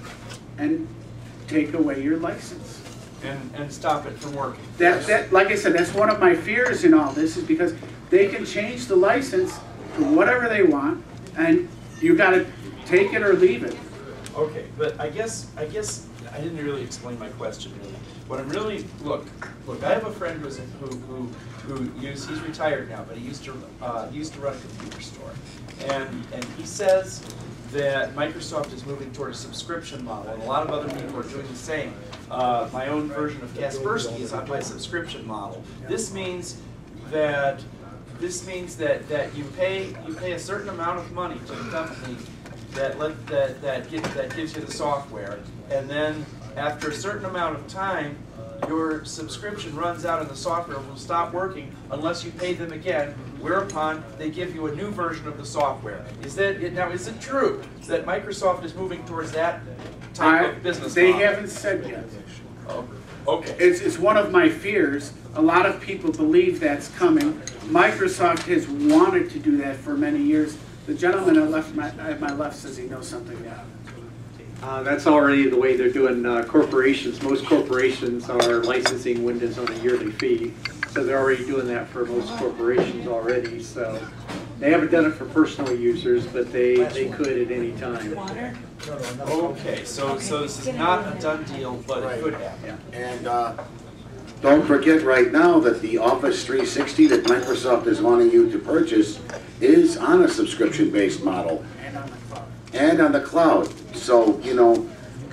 and take away your license. And, and stop it from working. That, that, like I said, that's one of my fears in all this, is because they can change the license to whatever they want, and you got to take it or leave it. Okay, but I guess I guess I didn't really explain my question really. What I'm really look look, I have a friend who's who who who used, he's retired now, but he used to uh, used to run a computer store, and and he says that Microsoft is moving toward a subscription model, and a lot of other people are doing the same. Uh, my own version of Kaspersky is on my subscription model. This means that this means that that you pay you pay a certain amount of money to the company that let that that get, that gives you the software, and then after a certain amount of time, your subscription runs out and the software will stop working unless you pay them again, whereupon they give you a new version of the software. Is that it? Now, is it true that Microsoft is moving towards that type I, of business they model? haven't said yet. Oh, okay. It's, it's one of my fears. A lot of people believe that's coming. Microsoft has wanted to do that for many years. The gentleman at, left my, at my left says he knows something about it. Uh, that's already the way they're doing uh, corporations. Most corporations are licensing Windows on a yearly fee. So they're already doing that for most corporations already. So they haven't done it for personal users, but they, they could at any time. Okay, so so this is not a done deal, but it could happen. And uh, don't forget right now that the Office three sixty that Microsoft is wanting you to purchase is on a subscription-based model. And on the cloud. And on the cloud. So, you know,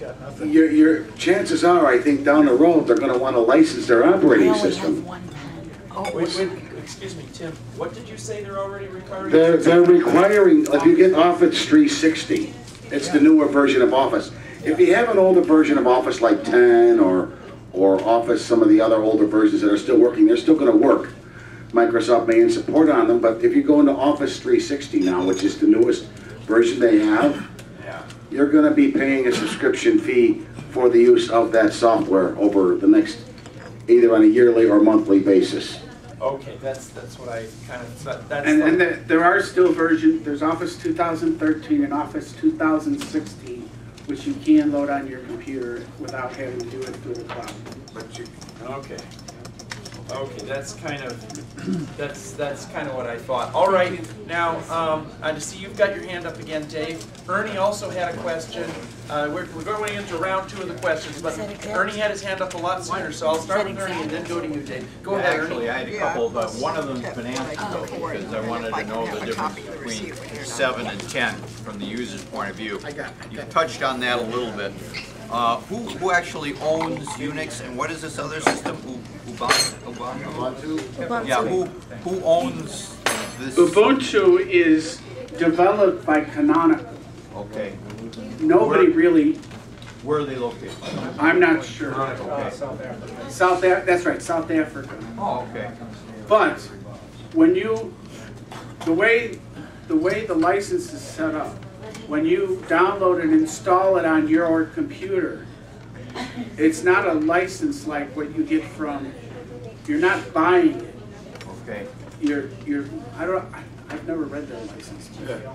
got nothing. your, your chances are, I think down the road, they're gonna wanna license their operating system. Wait, wait, excuse me, Tim, what did you say they're already requiring? They're, they're requiring, if you get Office three sixty, it's the newer version of Office. If you have an older version of Office like ten or, or Office, some of the other older versions that are still working, they're still gonna work. Microsoft may in support on them, but if you go into Office three sixty now, which is the newest version they have, you're gonna be paying a subscription fee for the use of that software over the next, either on a yearly or monthly basis. Okay, that's, that's what I kind of, that- that's. And, like- and there- there are still versions, there's Office two thousand thirteen and Office two thousand sixteen, which you can load on your computer without having to do it through the cloud. But you, okay. Okay, that's kind of, that's, that's kind of what I thought. All right, now, um, I see you've got your hand up again, Dave. Ernie also had a question. Uh, we're, we're going into round two of the questions, but Ernie had his hand up a lot sooner, so I'll start with Ernie and then go to you, Dave. Go ahead, Ernie. Actually, I had a couple, but one of them's been answered though, because I wanted to know the difference between seven and ten from the user's point of view. You've touched on that a little bit. Uh, who, who actually owns Unix, and what is this other system? U- Ubuntu? Ubuntu? Ubuntu. Yeah, who, who owns this? Ubuntu is developed by Canonical. Okay. Nobody Where- really, Where are they located? I'm not sure. Okay. South Af, that's right, South Africa. Oh, okay. But when you, the way, the way the license is set up, when you download and install it on your computer, it's not a license like what you get from, you're not buying it. Okay. You're, you're, I don't, I- I've never read their license.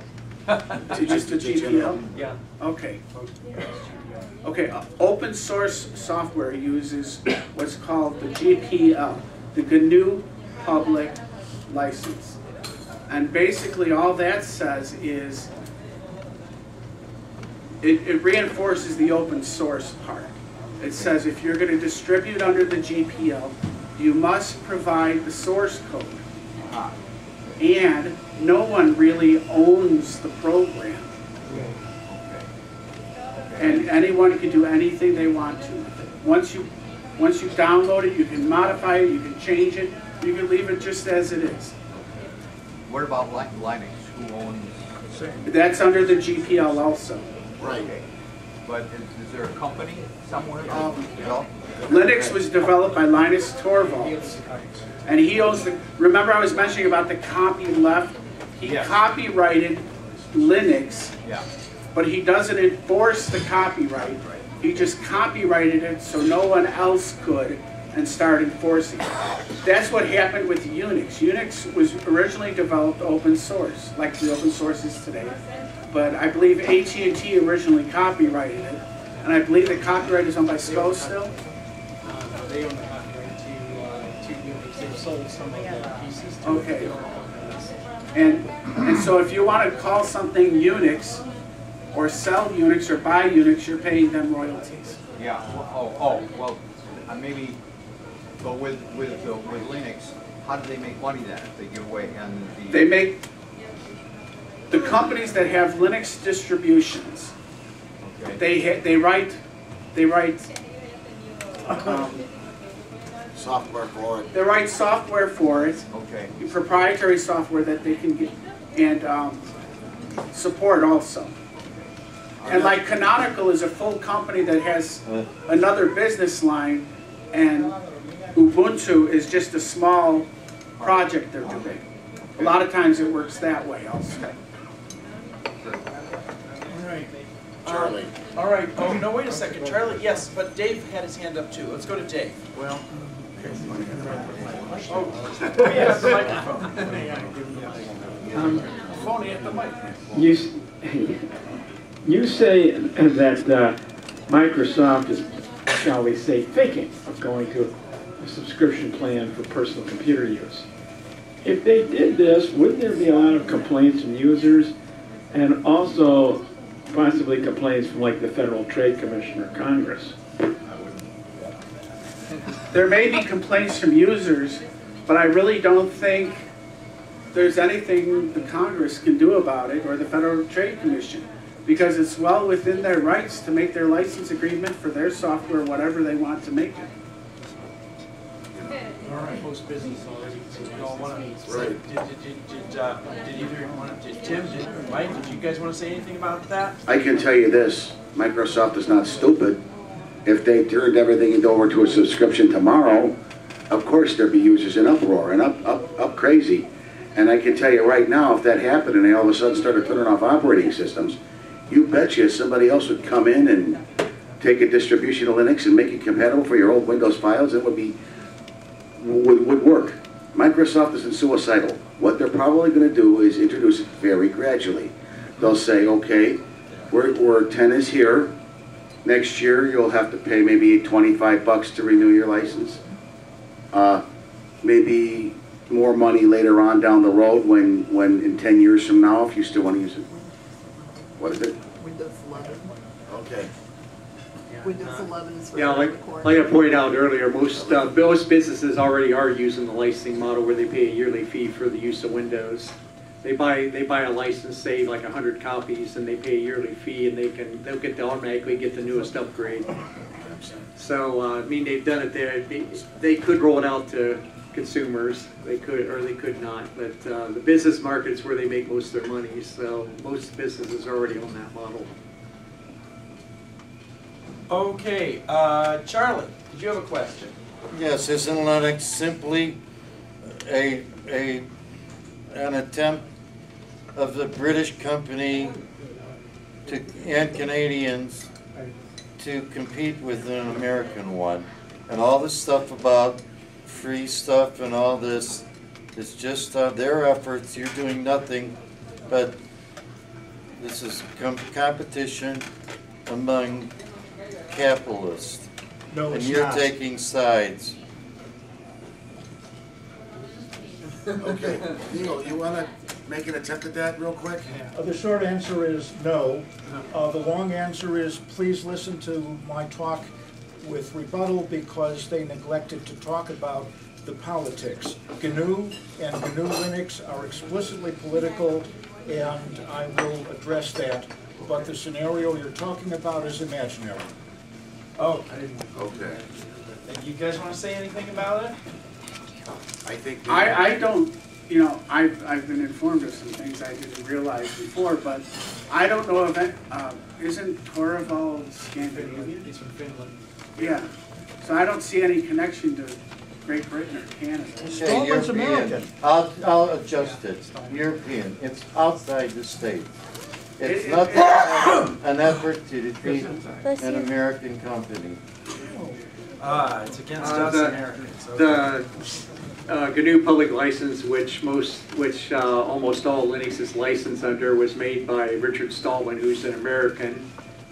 To just a G P L? Yeah. Okay. Okay, uh, open source software uses what's called the G P L, the G N U Public License. And basically all that says is, it, it reinforces the open source part. It says if you're going to distribute under the G P L, you must provide the source code. And no one really owns the program. And anyone can do anything they want to with it. Once you, once you download it, you can modify it, you can change it, you can leave it just as it is. What about Li- Linux? Who owns? That's under the G P L also. Right. But is, is there a company somewhere? Um, Developed? Linux was developed by Linus Torvalds. And he owns the, remember I was mentioning about the copy left? He Yes. copyrighted Linux, Yeah. but he doesn't enforce the copyright. He just copyrighted it so no one else could and start enforcing it. That's what happened with Unix. Unix was originally developed open source, like the open source is today. But I believe A T and T originally copyrighted it. And I believe the copyright is owned by S C O still. Uh, no, they own the copyright to, uh, to Unix. They've sold some of the pieces to Okay. it. And, and so if you want to call something Unix, or sell Unix, or buy Unix, you're paying them royalties. Yeah. Well, oh, oh, well, uh, maybe. But with with uh, with Linux, how do they make money then if they give away and the? They make, the companies that have Linux distributions, Okay. they ha they write, they write, um, Software for it. they write software for it, Okay. proprietary software that they can get, and um, support also. And like Canonical is a full company that has another business line, and Ubuntu is just a small project they're doing. A lot of times it works that way also. All right. Charlie. Um, all right. Oh, no, wait a second. Charlie, yes, but Dave had his hand up too. Let's go to Dave. Well. Oh, yes, the microphone. Um, Phone at the mic. you, s- you say that uh, Microsoft is, shall we say, thinking of going to a subscription plan for personal computer use. If they did this, wouldn't there be a lot of complaints from users, and also possibly complaints from like the Federal Trade Commission or Congress? There may be complaints from users, but I really don't think there's anything the Congress can do about it, or the Federal Trade Commission. because it's well within their rights to make their license agreement for their software whatever they want to make it. All right. Post business already. So you all want to say? Right. Did, did, did, did, uh, did either want to? Did Tim? Did Mike? Did you guys want to say anything about that? I can tell you this, Microsoft is not stupid. If they turned everything over to a subscription tomorrow, of course there'd be users in uproar and up, up, up crazy. And I can tell you right now, if that happened and they all of a sudden started turning off operating systems, you betcha somebody else would come in and take a distribution of Linux and make it compatible for your old Windows files. It would be, would, would work. Microsoft isn't suicidal. What they're probably going to do is introduce it very gradually. They'll say, okay, we're, we're ten is here. Next year you'll have to pay maybe twenty-five bucks to renew your license. Uh, maybe more money later on down the road when, when in ten years from now, if you still want to use it. What is it? Windows eleven. Okay. Windows eleven is Yeah, right like, around the corner. like I pointed out earlier, most, uh, most businesses already are using the licensing model where they pay a yearly fee for the use of Windows. They buy, they buy a license, say like a hundred copies, and they pay a yearly fee, and they can, they'll get to automatically get the newest upgrade. So, uh, I mean, they've done it there. They, they could roll it out to consumers, they could, or they could not, but uh, the business market is where they make most of their money, so most businesses are already on that model. Okay, uh, Charlie, did you have a question? Yes, isn't Linux simply a, a, an attempt of the British company to, and Canadians to compete with an American one? And all this stuff about free stuff and all this is just uh, their efforts. You're doing nothing, but this is com competition among capitalists. No, and it's you're not. taking sides. Okay, Neil, you want to make an attempt at that real quick? Uh, The short answer is no. Uh, The long answer is please listen to my talk with rebuttal because they neglected to talk about the politics. G N U and G N U Linux are explicitly political, and I will address that. But the scenario you're talking about is imaginary. Oh, I didn't. Okay. And you guys want to say anything about it? I think. I, I don't, you know, I've, I've been informed of some things I didn't realize before, but I don't know if that, uh, isn't Torvald Scandinavian? He's from Finland. Yeah. So I don't see any connection to Great Britain or Canada. Okay, European. I'll, I'll adjust it. European. It's outside the state. It's It- not it- an effort to defeat an American company. Ah, it's against Uh, us the- Americans. Okay. The uh, G N U public license, which most, which uh, almost all Linux is licensed under, was made by Richard Stallman, who's an American,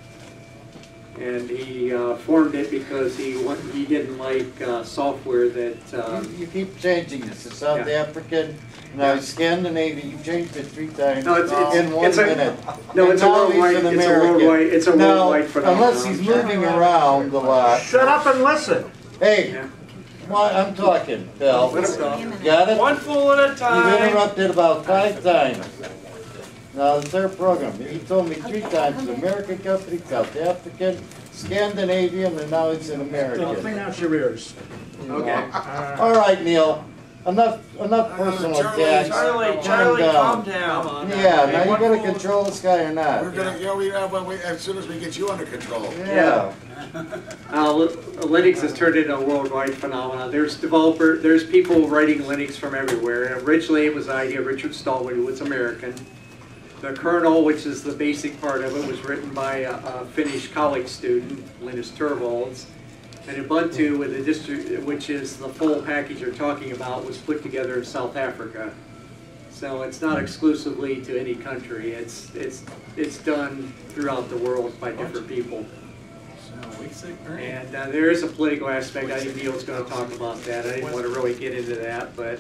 and he uh, formed it because he wa he didn't like uh, software that. Uh, You, you keep changing this. It's South Yeah. African, now Scandinavian. You changed it three times No, it's- it's- in one it's a- minute. no, And it's a now worldwide- he's an it's a American. worldwide- it's a Now, worldwide phenomenon. unless he's moving around a lot. Shut up and listen. Hey, well, I'm talking, Bill. Got it? One fool at a You've time. interrupted about five times. Now, it's their program. He told me three times, an American company, South African, Scandinavian, and now it's an Now, American. clean out your ears. okay. All right, Neil. Enough, enough personal Charlie, attacks. Charlie, Calm Charlie, down. calm down. Yeah, Hey, now you one gonna fool- control this guy or not? We're gonna, yeah, we, uh, well, we, as soon as we get you under control. Yeah. Uh, Li- Linux has turned into a worldwide phenomenon. There's developer, there's people writing Linux from everywhere. Originally, it was the idea of Richard Stallman, who was American. The kernel, which is the basic part of it, was written by a, a Finnish college student, Linus Torvalds. And Ubuntu, with the distri which is the full package you're talking about, was put together in South Africa. So it's not exclusively to any country. It's it's it's done throughout the world by different people. And uh, there is a political aspect. I think Neil's going to talk about that. I didn't want to really get into that, but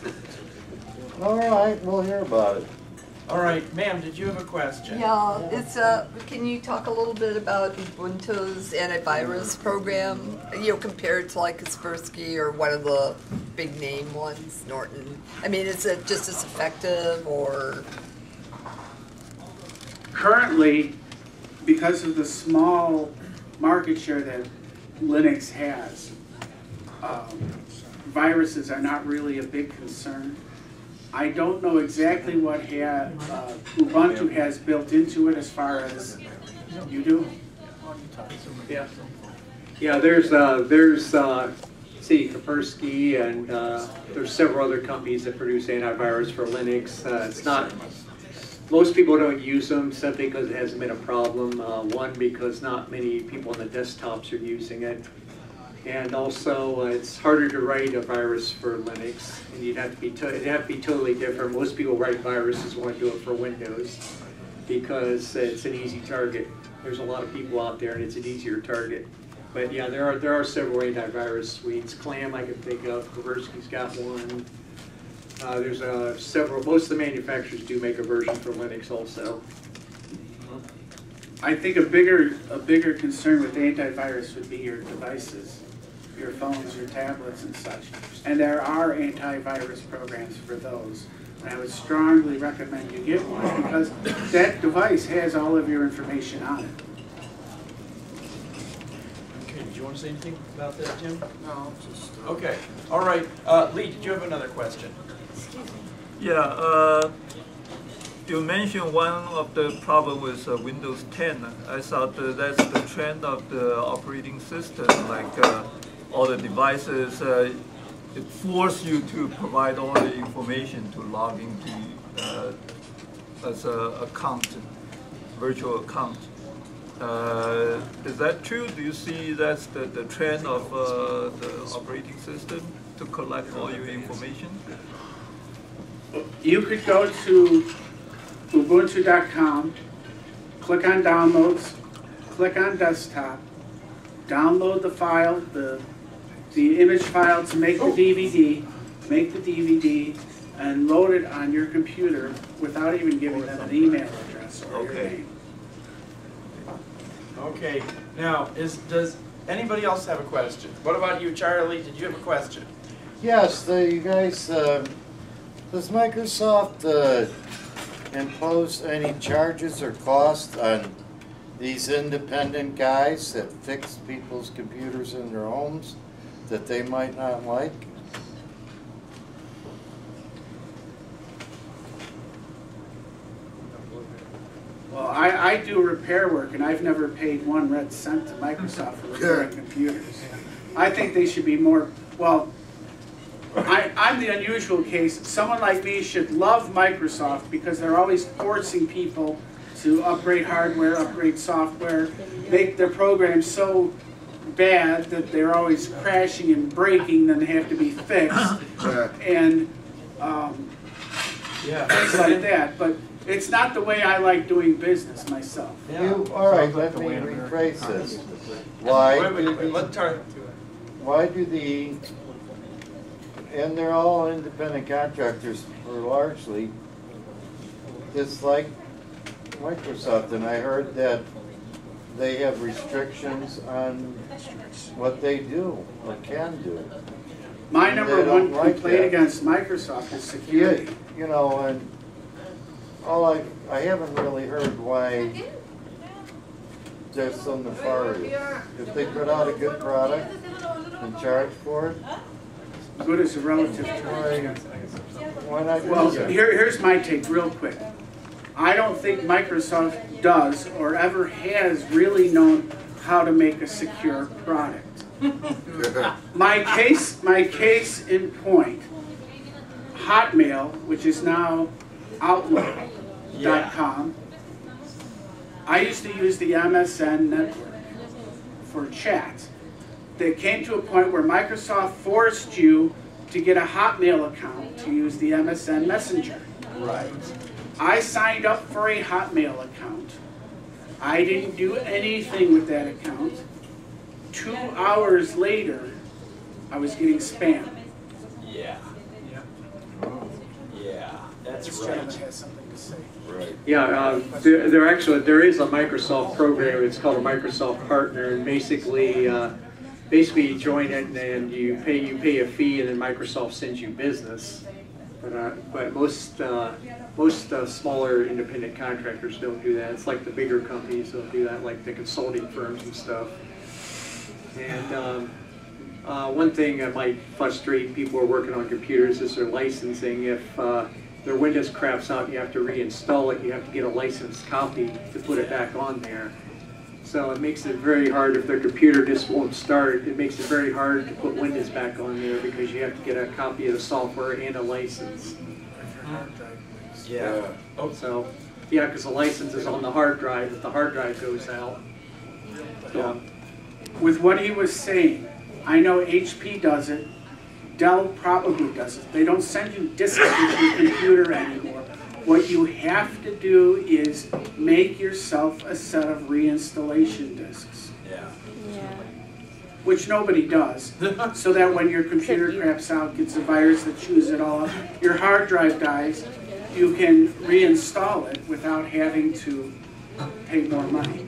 All right, we'll hear about it. All right, ma'am, did you have a question? Yeah, it's uh can you talk a little bit about Ubuntu's antivirus program, you know, compared to like Kaspersky or one of the big name ones, Norton? I mean, is it just as effective or? currently, because of the small market share that Linux has, um, viruses are not really a big concern. I don't know exactly what ha uh, Ubuntu has built into it as far as you do. Yeah, yeah. There's uh, there's uh, see Kaspersky, and uh, there's several other companies that produce antivirus for Linux. Uh, it's not. Most people don't use them simply because it hasn't been a problem. Uh, one, because not many people on the desktops are using it. And also, uh, it's harder to write a virus for Linux, and you'd have to be to it'd have to be totally different. Most people write viruses want to do it for Windows because it's an easy target. There's a lot of people out there, and it's an easier target. But yeah, there are there are several antivirus suites. Clam, I can think of. Kaspersky's got one. Uh, there's uh, several. Most of the manufacturers do make a version for Linux also. I think a bigger a bigger concern with antivirus would be your devices, your phones, your tablets, and such. And there are antivirus programs for those. And I would strongly recommend you get one because that device has all of your information on it. Okay, did you want to say anything about that, Jim? No, just... Uh... Okay, all right. Uh, Lee, did you have another question? Yeah, uh, you mentioned one of the problem with uh, Windows ten. I thought uh, that's the trend of the operating system, like uh, all the devices, uh, it forces you to provide all the information to log into uh, as a account, virtual account. Uh, is that true? Do you see that's the, the trend of uh, the operating system to collect all your information? You could go to Ubuntu dot com, click on downloads, click on desktop, download the file, the the image file to make the D V D, make the D V D, and load it on your computer without even giving them an email address or your name. Okay. Now, is does anybody else have a question? What about you, Charlie? Did you have a question? Yes, the, you guys. Uh, does Microsoft uh, impose any charges or costs on these independent guys that fix people's computers in their homes that they might not like? Well, I, I do repair work, and I've never paid one red cent to Microsoft for repairing computers. I think they should be more, well, I, I'm the unusual case. Someone like me should love Microsoft because they're always forcing people to upgrade hardware, upgrade software, make their programs so bad that they're always crashing and breaking and have to be fixed, and um, yeah. things like that. But it's not the way I like doing business myself. You, all right, let me rephrase this. Why? Wait, wait, wait, let Charlie. Why do the, and they're all independent contractors, or largely, dislike Microsoft? And I heard that they have restrictions on what they do or can do. My And number they one don't like complaint that. against Microsoft is security. Yeah, you know, and all I, I haven't really heard why they're so nefarious. If they put out a good product and charge for it, good is a relative term. why not use Well, it? here, here's my take real quick. I don't think Microsoft does or ever has really known how to make a secure product. my case, my case in point, Hotmail, which is now Outlook dot com, I used to use the M S N network for chat. They came to a point where Microsoft forced you to get a Hotmail account to use the M S N Messenger. Right. I signed up for a Hotmail account. I didn't do anything with that account. Two hours later, I was getting spam. Yeah. Yeah. Yeah. That's This right. gentleman has something to say. Right. Yeah, uh, there, there actually there is a Microsoft program. It's called a Microsoft Partner, and basically, uh, basically you join it and you pay you pay a fee, and then Microsoft sends you business. But uh, but most uh, most uh, smaller independent contractors don't do that. It's like the bigger companies that'll do that, like the consulting firms and stuff. And um, uh, one thing that might frustrate people who are working on computers is their licensing. If uh, their Windows craps out and you have to reinstall it, you have to get a licensed copy to put it back on there. So it makes it very hard if their computer just won't start. It makes it very hard to put Windows back on there because you have to get a copy of the software and a license. Yeah. Oh, so yeah, because the license is on the hard drive. If the hard drive goes out, so. With what he was saying, I know H P does it. Dell probably does it. They don't send you disks with your computer anymore. What you have to do is make yourself a set of reinstallation disks. Yeah. Yeah. Which nobody does. So that when your computer craps out, gets a virus that chews it all up, your hard drive dies, you can reinstall it without having to pay more money.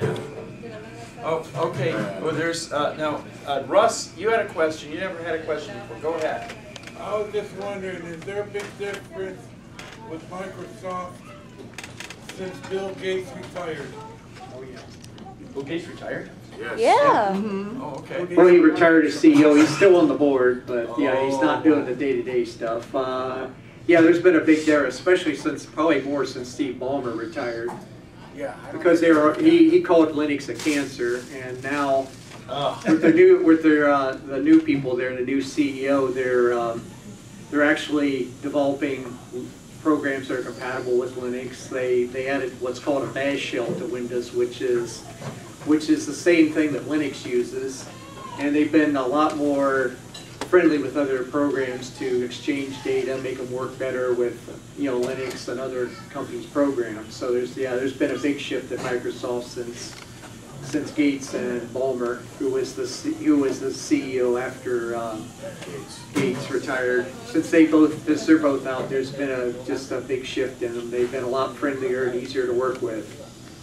Oh, okay. Well, there's, uh, now, uh, Russ, you had a question. You never had a question before. Go ahead. I was just wondering, is there a big difference with Microsoft since Bill Gates retired? Oh, yeah. Bill Gates retired? Yes. Yeah. Mm-hmm. Oh, okay. Well, he retired as C E O. He's still on the board, but yeah, he's not doing the day-to-day stuff. Uh, yeah, there's been a big there, especially since, probably more since Steve Ballmer retired. Yeah. Because they were, he, he called Linux a cancer, and now uh, with the new with their uh, the new people there, the new C E O, they're um, they're actually developing programs that are compatible with Linux. They they added what's called a bash shell to Windows, which is which is the same thing that Linux uses, and they've been a lot more friendly with other programs to exchange data, make them work better with, you know, Linux and other companies' programs. So there's yeah, there's been a big shift at Microsoft since since Gates and Ballmer, who was the C who was the C E O after um, Gates retired. Since they both since they're both out, there's been a just a big shift in them. They've been a lot friendlier and easier to work with.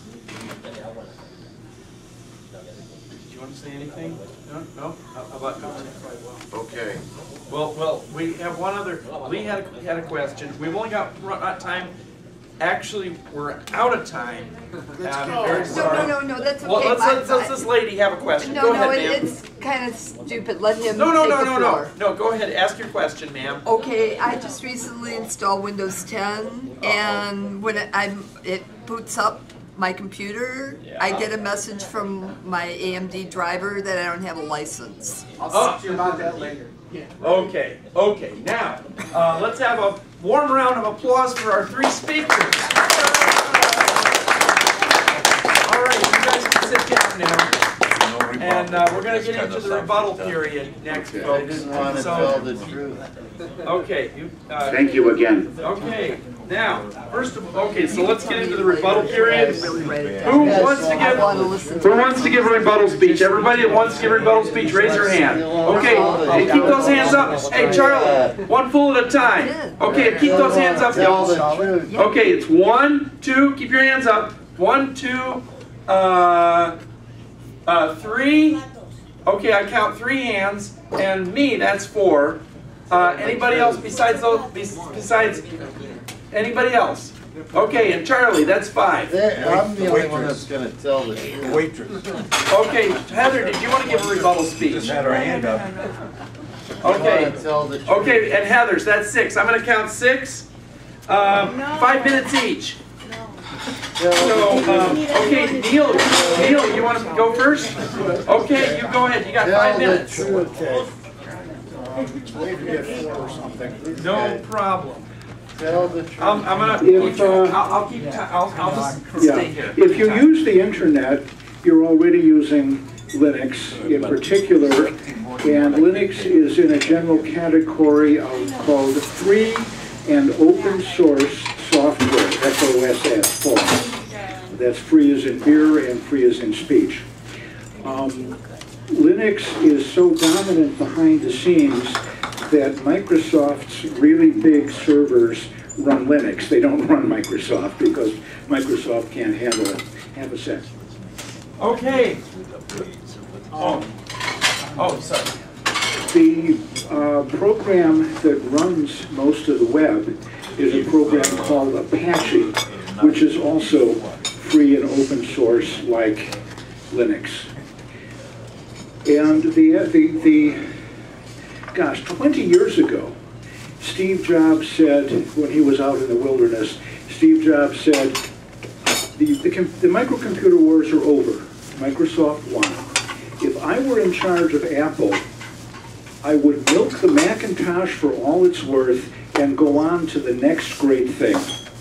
Do you want to say anything? No? No? How how about no? Okay. Well, well, we have one other, Lee had a, had a question. We've only got run out of time. Actually, we're out of time. Let's I'm go. very No, sorry. no, no, no, that's Well, okay. let's, Bye, let's, let's bye. this lady have a question. No, Go no, ahead, it, ma'am. it's kind of stupid. Let him No, no, take no, the no, floor. no. No, go ahead. Ask your question, ma'am. Okay, I just recently installed Windows ten, and when it, I'm, it boots up my computer, I get a message from my A M D driver that I don't have a license. I'll talk to you about that later. Okay, okay. Now, uh, let's have a warm round of applause for our three speakers. All right, you guys can sit down now. And uh, we're going to get into the rebuttal period next, folks. I didn't want to So- tell the truth. Okay. You, uh, Thank you again. Okay. Now, first of all, okay, so let's get into the rebuttal period. Who wants to give? Who wants to give a rebuttal speech? Everybody that wants to give a rebuttal speech, raise your hand. Okay, and keep those hands up. Hey, Charlie, one full at a time. Okay, keep those hands up. Okay, it's one, two. Keep your hands up. One, two, uh, uh, three. Okay, I count three hands, and me, that's four. Uh, anybody else besides those? Besides. Anybody else? Okay, and Charlie, that's five. I'm the only one that's going to tell the truth. Waitress. Okay, Heather, did you want to give a rebuttal speech? Just had her hand up. Okay. I wanna tell the truth. Okay, and Heather's, that's six. I'm going to count six. Um, Five minutes each. So, um, okay, Neil, Neil, you want to go first? Okay, you go ahead. You got five minutes. No problem. Tell the truth. I'm, I'm gonna. If, keep, uh, I'll, I'll keep. I'll, I'll just Yeah. stay here. If you use the internet, you're already using Linux in particular, and Linux is in a general category of called free and open source software, F O S S, F O S. That's free as in beer and free as in speech. Um, Linux is so dominant behind the scenes that Microsoft's really big servers run Linux. They don't run Microsoft because Microsoft can't handle it. Have a sec. Okay. Oh. Oh, sorry. The uh, program that runs most of the web is a program called Apache, which is also free and open source like Linux. And the, the, the gosh, twenty years ago, Steve Jobs said, when he was out in the wilderness, Steve Jobs said, the, the, the microcomputer wars are over. Microsoft won. If I were in charge of Apple, I would milk the Macintosh for all it's worth and go on to the next great thing.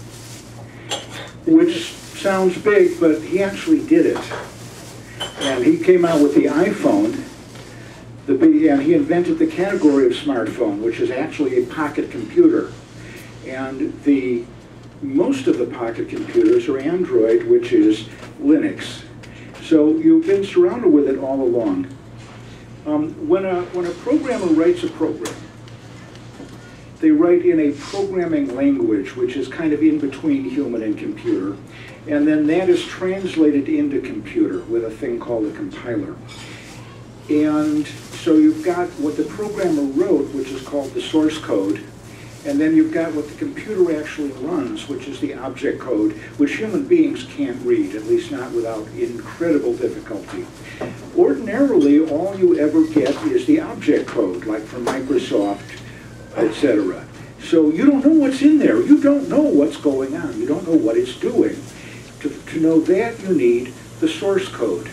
Which sounds big, but he actually did it. And he came out with the iPhone, the big, and he invented the category of smartphone, which is actually a pocket computer. And the most of the pocket computers are Android, which is Linux. So you've been surrounded with it all along. Um, when, a, when a programmer writes a program, they write in a programming language, which is kind of in between human and computer. And then that is translated into computer with a thing called a compiler. And so you've got what the programmer wrote, which is called the source code, and then you've got what the computer actually runs, which is the object code, which human beings can't read, at least not without incredible difficulty. Ordinarily, all you ever get is the object code, like from Microsoft, et cetera. So you don't know what's in there. You don't know what's going on. You don't know what it's doing. To, to know that, you need the source code.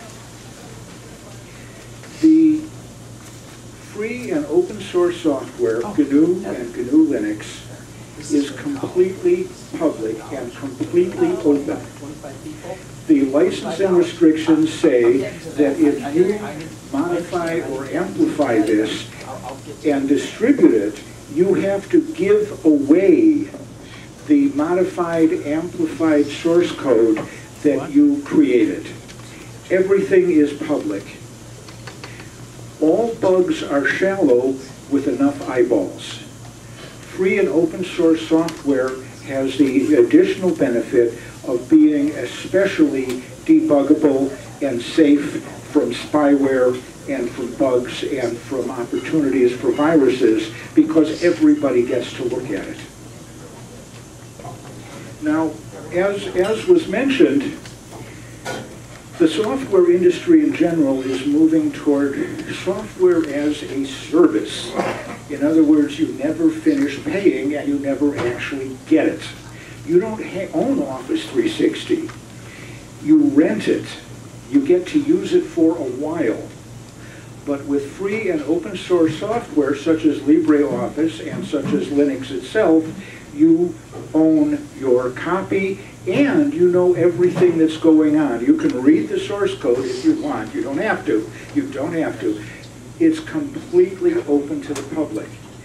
The free and open source software, G N U and G N U Linux, is completely public and completely open. The licensing restrictions say that if you modify or amplify this and distribute it, you have to give away the modified, amplified source code that you created. Everything is public. All bugs are shallow with enough eyeballs. Free and open source software has the additional benefit of being especially debuggable and safe from spyware and from bugs and from opportunities for viruses, because everybody gets to look at it. Now, as, as was mentioned, the software industry in general is moving toward software as a service. In other words, you never finish paying and you never actually get it. You don't own Office three sixty. You rent it. You get to use it for a while. But with free and open source software such as LibreOffice and such as Linux itself, you own your copy and you know everything that's going on. You can read the source code if you want. You don't have to. You don't have to. It's completely open to the public.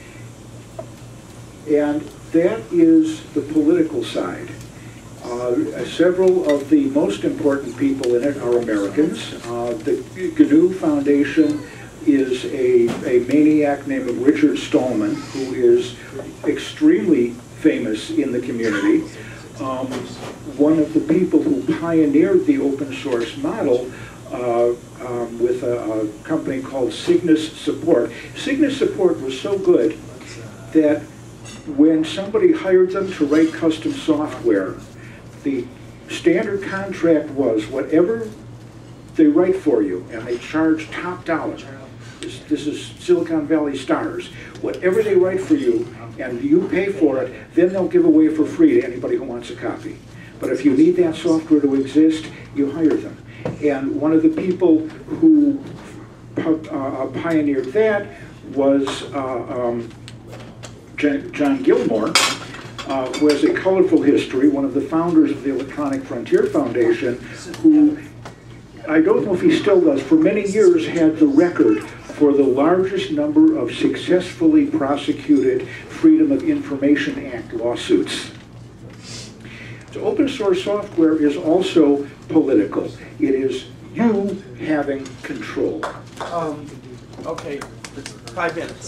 And that is the political side. Uh, several of the most important people in it are Americans. Uh, the G N U Foundation is a, a maniac named Richard Stallman, who is extremely famous in the community. Um, one of the people who pioneered the open source model uh, um, with a, a company called Cygnus Support. Cygnus Support was so good that when somebody hired them to write custom software, the standard contract was whatever they write for you, and they charge top dollar. This, this is Silicon Valley stars. Whatever they write for you, and you pay for it, then they'll give away for free to anybody who wants a copy. But if you need that software to exist, you hire them. And one of the people who uh, pioneered that was uh, um, John Gilmore, uh, who has a colorful history, one of the founders of the Electronic Frontier Foundation, who, I don't know if he still does, for many years had the record for the largest number of successfully prosecuted Freedom of Information Act lawsuits. So open source software is also political. It is you having control. Um, okay, it's five minutes.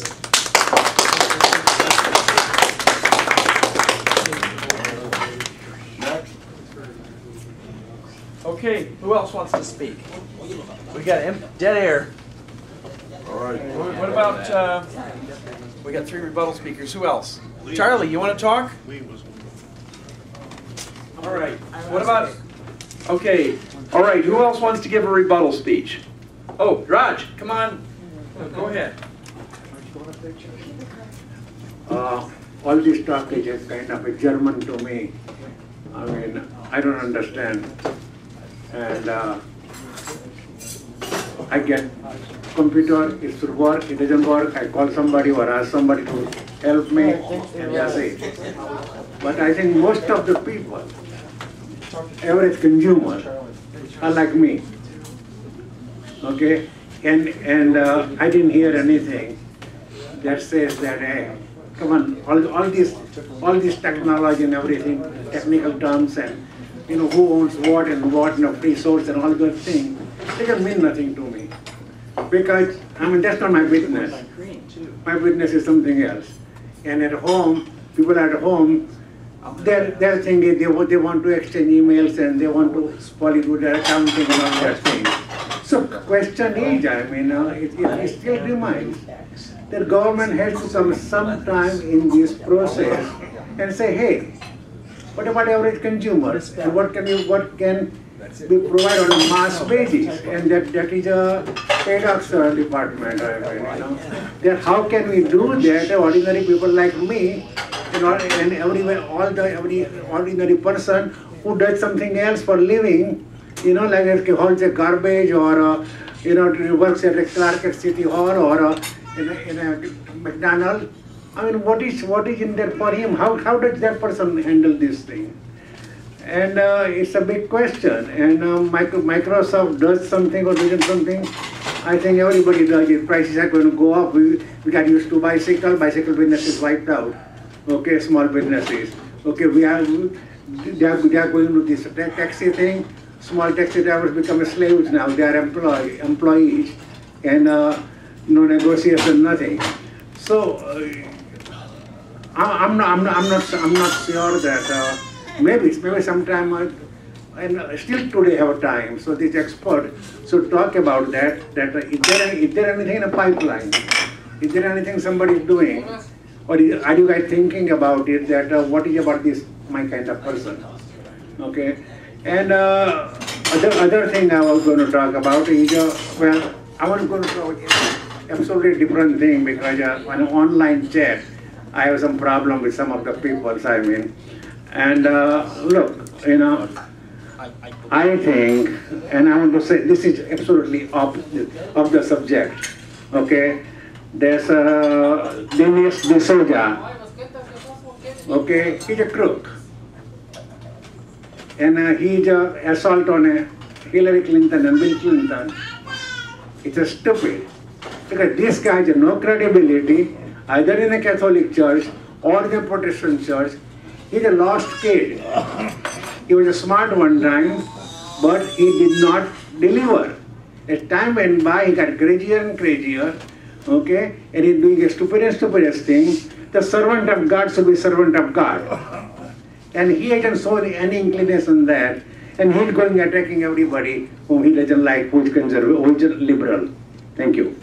Okay, who else wants to speak? We got em dead air. All right. What about, uh, we got three rebuttal speakers. Who else? Charlie, you want to talk? All right. What about? Okay. All right. Who else wants to give a rebuttal speech? Oh, Raj, come on. Go ahead. Uh, all this talk is just kind of a German to me. I mean, I don't understand. And uh, I get computer, it should work, it doesn't work, I call somebody or ask somebody to help me, and that's it. But I think most of the people, average consumer, are like me. Okay? And, and uh, I didn't hear anything that says that, hey, come on, all, all this all this technology and everything, technical terms and, you know, who owns what and what, you know, free source and all those things, they don't mean nothing to me. Because, I mean, that's not my business. My business is something else. And at home, people at home, their, their thing is they, they want to exchange emails and they want to probably do their accounting and all that thing. So question is, I mean, uh, it, it, it still remains that government has to come sometime in this process and say, hey, what about average consumers and what can you, what can be provided on a mass basis? And that, that is a paradoxal department, I mean, you know. That how can we do that? Ordinary people like me and, all, and everywhere, all the every ordinary person who does something else for living, you know, like a hauls a garbage or uh, you know, works at a clerk at City Hall or uh, in, a, in a McDonald's. I mean, what is what is in there for him? How how does that person handle this thing? And uh, it's a big question. And uh, micro, Microsoft does something or doesn't something. I think everybody does it. Prices are going to go up. We, we got used to bicycle. Bicycle business is wiped out. Okay, small businesses. Okay, we are they are, they are going to this taxi thing. Small taxi drivers become slaves now. They are employee, employees, and uh, no negotiation, nothing. So uh, I'm not, I'm not, I'm not, I'm not sure that uh, maybe, maybe sometime, uh, and still today have time. So this expert should talk about that. That uh, is there, is there anything in a pipeline? Is there anything somebody is doing, or is, are you guys thinking about it? That uh, what is about this my kind of person? Okay. And uh, other other thing I was going to talk about is, uh, well, I was going to talk about absolutely different thing because uh, on an online chat, I have some problem with some of the people, I mean. And uh, look, you know, I think, and I want to say this is absolutely off, off the subject, okay? There's uh, Linus D'Souza, okay? He's a crook. And uh, he's uh, assault on uh, Hillary Clinton and Bill Clinton. It's a stupid. Because this guy has no credibility, either in a Catholic church or in a Protestant church. He's a lost kid. He was a smart one time, but he did not deliver. As time went by, he got crazier and crazier, okay? And he's doing a stupidest, stupidest thing. The servant of God should be servant of God. And he hasn't shown any inclination that, and he's going attacking everybody whom he doesn't like, who is conservative, who is liberal. Thank you.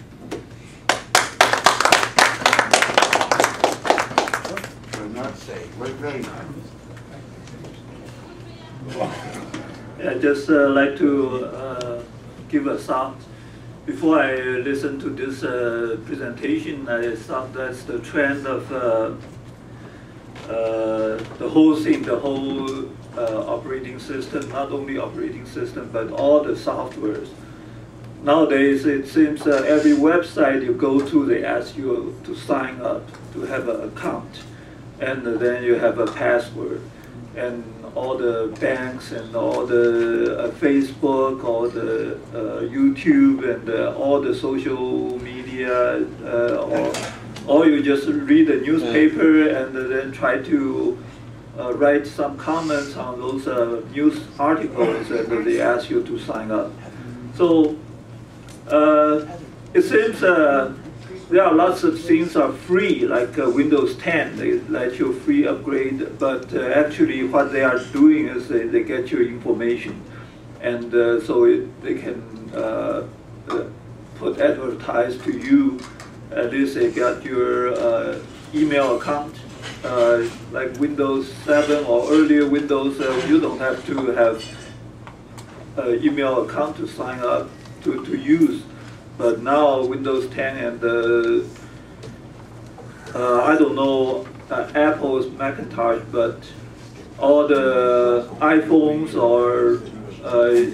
I just uh, like to uh, give a thought. Before I listen to this uh, presentation, I thought that's the trend of uh, uh, the whole thing, the whole uh, operating system, not only operating system, but all the softwares. Nowadays, it seems uh, every website you go to, they ask you to sign up, to have an account. And then you have a password. And all the banks and all the uh, Facebook, all the uh, YouTube, and uh, all the social media, uh, or, or you just read the newspaper and then try to uh, write some comments on those uh, news articles, and they ask you to sign up. So uh, it seems uh, there are lots of things are free, like uh, Windows ten, they let you free upgrade, but uh, actually what they are doing is they, they get your information. And uh, so it, they can uh, uh, put advertise to you, at least they got your uh, email account, uh, like Windows seven or earlier Windows, uh, you don't have to have an email account to sign up to, to use. But now Windows ten and uh, uh, I don't know uh, Apple's Macintosh, but all the iPhones or uh,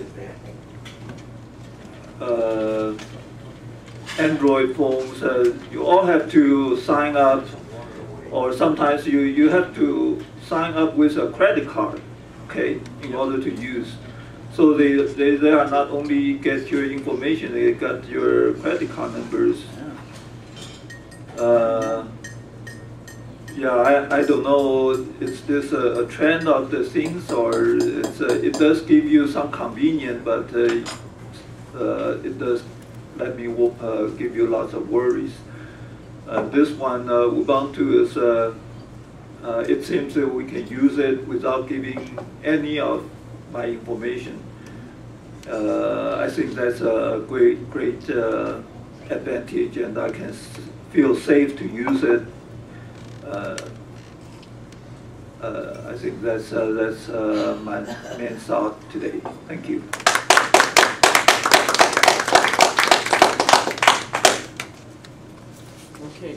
uh, Android phones, uh, you all have to sign up, or sometimes you, you have to sign up with a credit card, okay, in order to use. So they, they, they are not only get your information, they got your credit card numbers. Uh, yeah, I, I don't know, is this a, a trend of the things, or it's a, it does give you some convenience, but uh, uh, it does let me uh, give you lots of worries. Uh, this one, uh, Ubuntu, is, uh, uh, it seems that we can use it without giving any of my information. Uh, I think that's a great, great uh, advantage, and I can feel safe to use it. Uh, uh, I think that's, uh, that's uh, my main thought today. Thank you. Okay.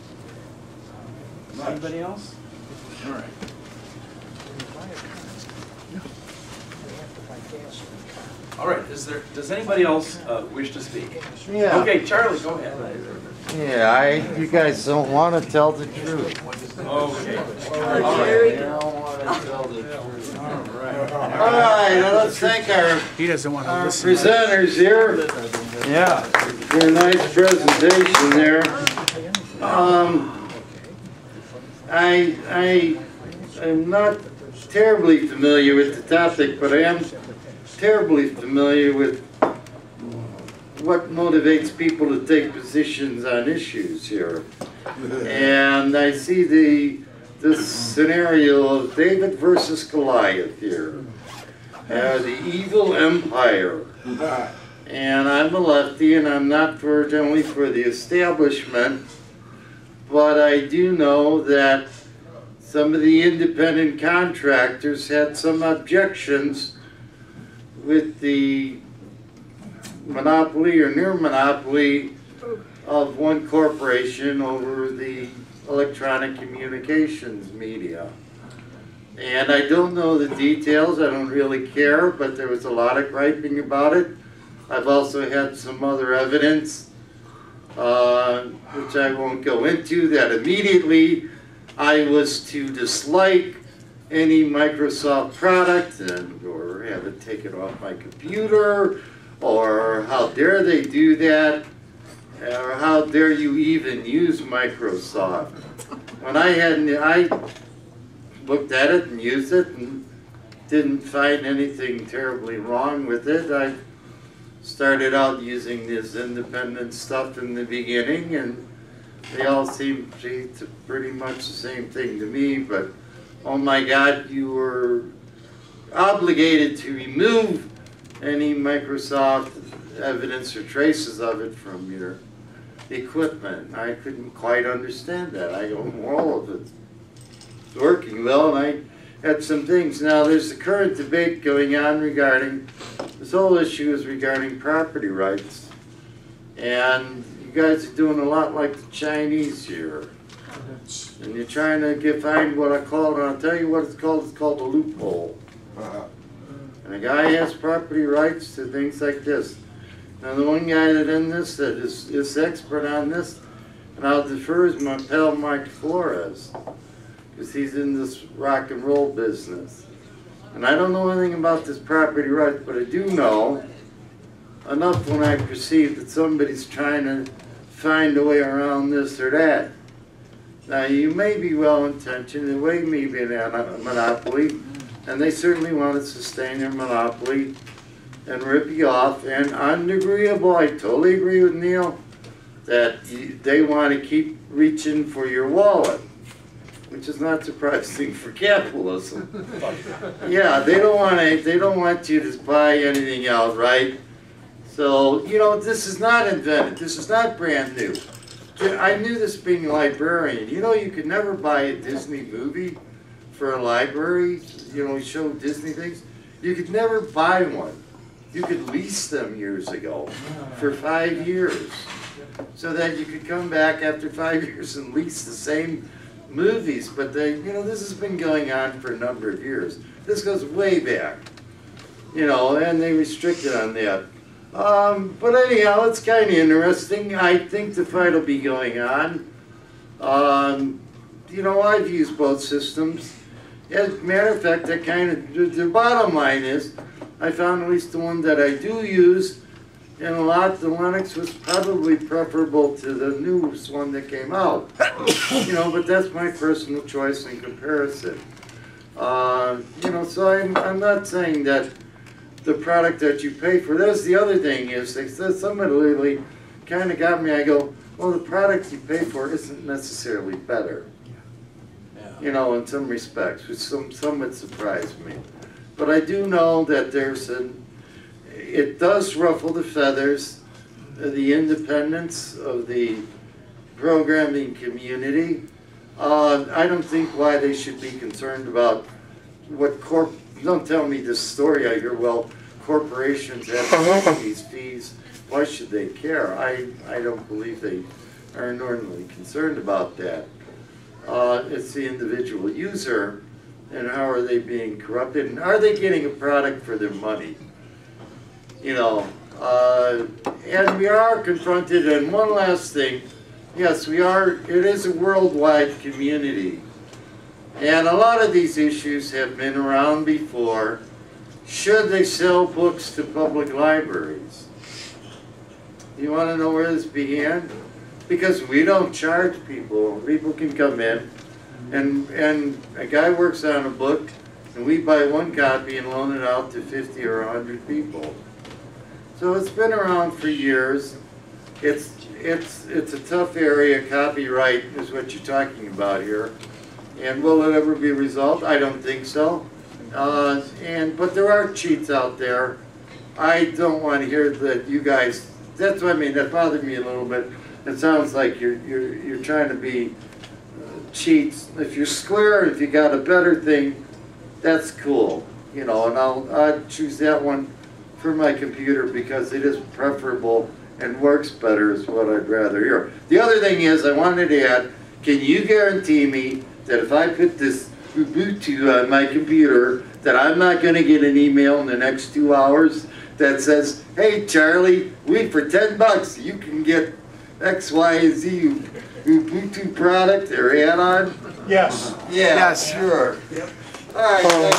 Anybody else? All right. All right. Is there? Does anybody else uh, wish to speak? Yeah. Okay, Charlie, go ahead. Yeah, I. You guys don't want to tell the truth. Okay. All right. You don't want to tell the truth. All right. All right. Now let's thank our. He doesn't want to Our listen. presenters here. Yeah. For a nice presentation there. Um, I I am not terribly familiar with the topic, but I am terribly familiar with what motivates people to take positions on issues here. And I see the this scenario of David versus Goliath here. Uh, the evil empire. And I'm a lefty, and I'm not for generally for the establishment, but I do know that some of the independent contractors had some objections with the monopoly or near monopoly of one corporation over the electronic communications media. And I don't know the details, I don't really care, but there was a lot of griping about it. I've also had some other evidence, uh, which I won't go into, that immediately I was to dislike any Microsoft product and or have it taken off my computer, or how dare they do that, or how dare you even use Microsoft. When I hadn't, I looked at it and used it and didn't find anything terribly wrong with it. I started out using this independent stuff in the beginning, and they all seemed to pretty much the same thing to me, but oh my God, you were obligated to remove any Microsoft evidence or traces of it from your equipment. I couldn't quite understand that. I go, well, all of it's working well, and I had some things. Now, there's the current debate going on regarding, this whole issue is regarding property rights. And you guys are doing a lot like the Chinese here. And you're trying to get, find what I call it, and I'll tell you what it's called, it's called a loophole. And a guy has property rights to things like this. Now, the one guy that in this that is, is expert on this, and I'll defer, is my pal Mike Flores, because he's in this rock and roll business. And I don't know anything about this property rights, but I do know enough when I perceive that somebody's trying to find a way around this or that. Now, you may be well-intentioned, the way may be a monopoly, and they certainly want to sustain their monopoly and rip you off. And I'm agreeable, I totally agree with Neil, that you, they want to keep reaching for your wallet, which is not surprising for capitalism. Yeah, they don't want to, they don't want you to buy anything else, right? So, you know, this is not invented, this is not brand new. I knew this being a librarian. You know, you could never buy a Disney movie for a library. You know, show Disney things. You could never buy one. You could lease them years ago for five years, so that you could come back after five years and lease the same movies. But they, you know, this has been going on for a number of years. This goes way back, you know, and they restricted on that. Um, but anyhow, it's kind of interesting. I think the fight will be going on. Um, you know, I've used both systems. As a matter of fact, that kind of, the, the bottom line is, I found at least the one that I do use, and a lot, the Linux was probably preferable to the newest one that came out. You know, but that's my personal choice in comparison. Uh, you know, so I'm, I'm not saying that the product that you pay for. That's the other thing is, they said, somebody literally kind of got me, I go, well, the product you pay for isn't necessarily better. You know, in some respects, which some, some would surprise me. But I do know that there's an, it does ruffle the feathers, the independence of the programming community. Uh, I don't think why they should be concerned about what corp, don't tell me this story I hear, well, corporations have to pay these fees, why should they care? I, I don't believe they are normally concerned about that. Uh, it's the individual user, and how are they being corrupted, and are they getting a product for their money? You know, uh, and we are confronted, and one last thing, yes, we are, it is a worldwide community. And a lot of these issues have been around before. Should they sell books to public libraries? You want to know where this began? Because we don't charge people. People can come in, and, and a guy works on a book, and we buy one copy and loan it out to fifty or a hundred people. So it's been around for years. It's, it's, it's a tough area. Copyright is what you're talking about here. And will it ever be resolved? I don't think so. Uh, and but there are cheats out there. I don't want to hear that you guys. That's what I mean. That bothered me a little bit. It sounds like you're you're you're trying to be uh, cheats. If you're square, if you got a better thing, that's cool. You know, and I'll I'd choose that one for my computer because it is preferable and works better. Is what I'd rather hear. The other thing is, I wanted to add. Can you guarantee me that if I put this Ubuntu on my computer, that I'm not going to get an email in the next two hours that says, "Hey Charlie, we for ten bucks you can get X, Y, and Z Ubuntu product or add-on"? Yes. Yeah. Yes. Sure. Yep. All right.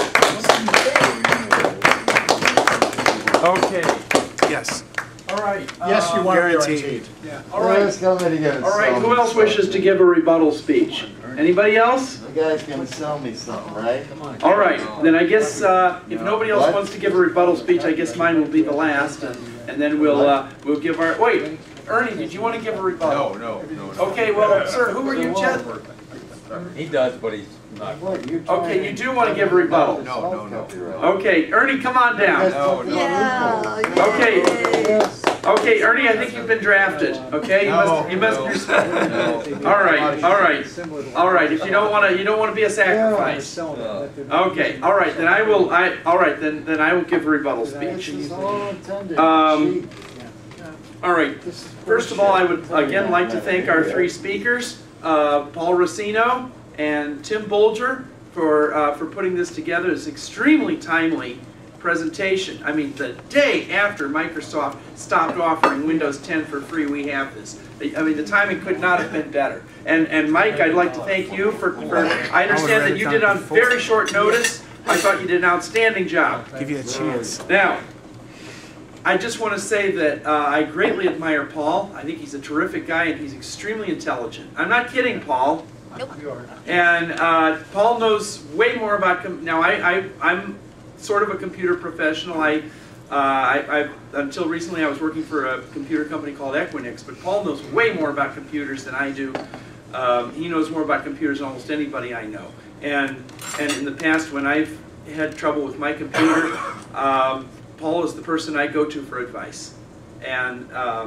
Okay. Yes. All right. Yes, you uh, are guaranteed. Yeah. All right. All All right. Who else wishes to give a rebuttal speech? Anybody else? You guys can sell me something, right? All right. Then I guess uh, if nobody else wants to give a rebuttal speech, I guess mine will be the last, and, and then we'll uh, we'll give our. Wait, Ernie, did you want to give a rebuttal? No, no, no. Okay. Well, sir, who are you, Chet? He does, but he's not. Okay, you do want to give a rebuttal. No, no, no. Okay, Ernie, come on down. No, no. Yeah. Okay. Okay, Ernie, I think you've been drafted. Okay, you must. You must. All right. All right. All right. If you don't want to, you don't want to be a sacrifice. Okay. All right. Then I will. I. All right. Then then I will give a rebuttal speech. Um. All right. First of all, I would again like to thank our three speakers, uh, Paul Resicno and Tim Bolger, for uh, for putting this together. It's extremely timely presentation. I mean, the day after Microsoft stopped offering Windows ten for free, we have this. I mean, the timing could not have been better. And and Mike, I'd like to thank you for. for I understand that you did on very short notice. I thought you did an outstanding job. Give you a chance. Now, I just want to say that uh, I greatly admire Paul. I think he's a terrific guy and he's extremely intelligent. I'm not kidding, Paul. Nope. And uh, Paul knows way more about. Com now, I, I I'm. sort of a computer professional. I, uh, I, I, until recently I was working for a computer company called Equinix, but Paul knows way more about computers than I do. Um, he knows more about computers than almost anybody I know. And, and in the past when I've had trouble with my computer, um, Paul is the person I go to for advice. And um,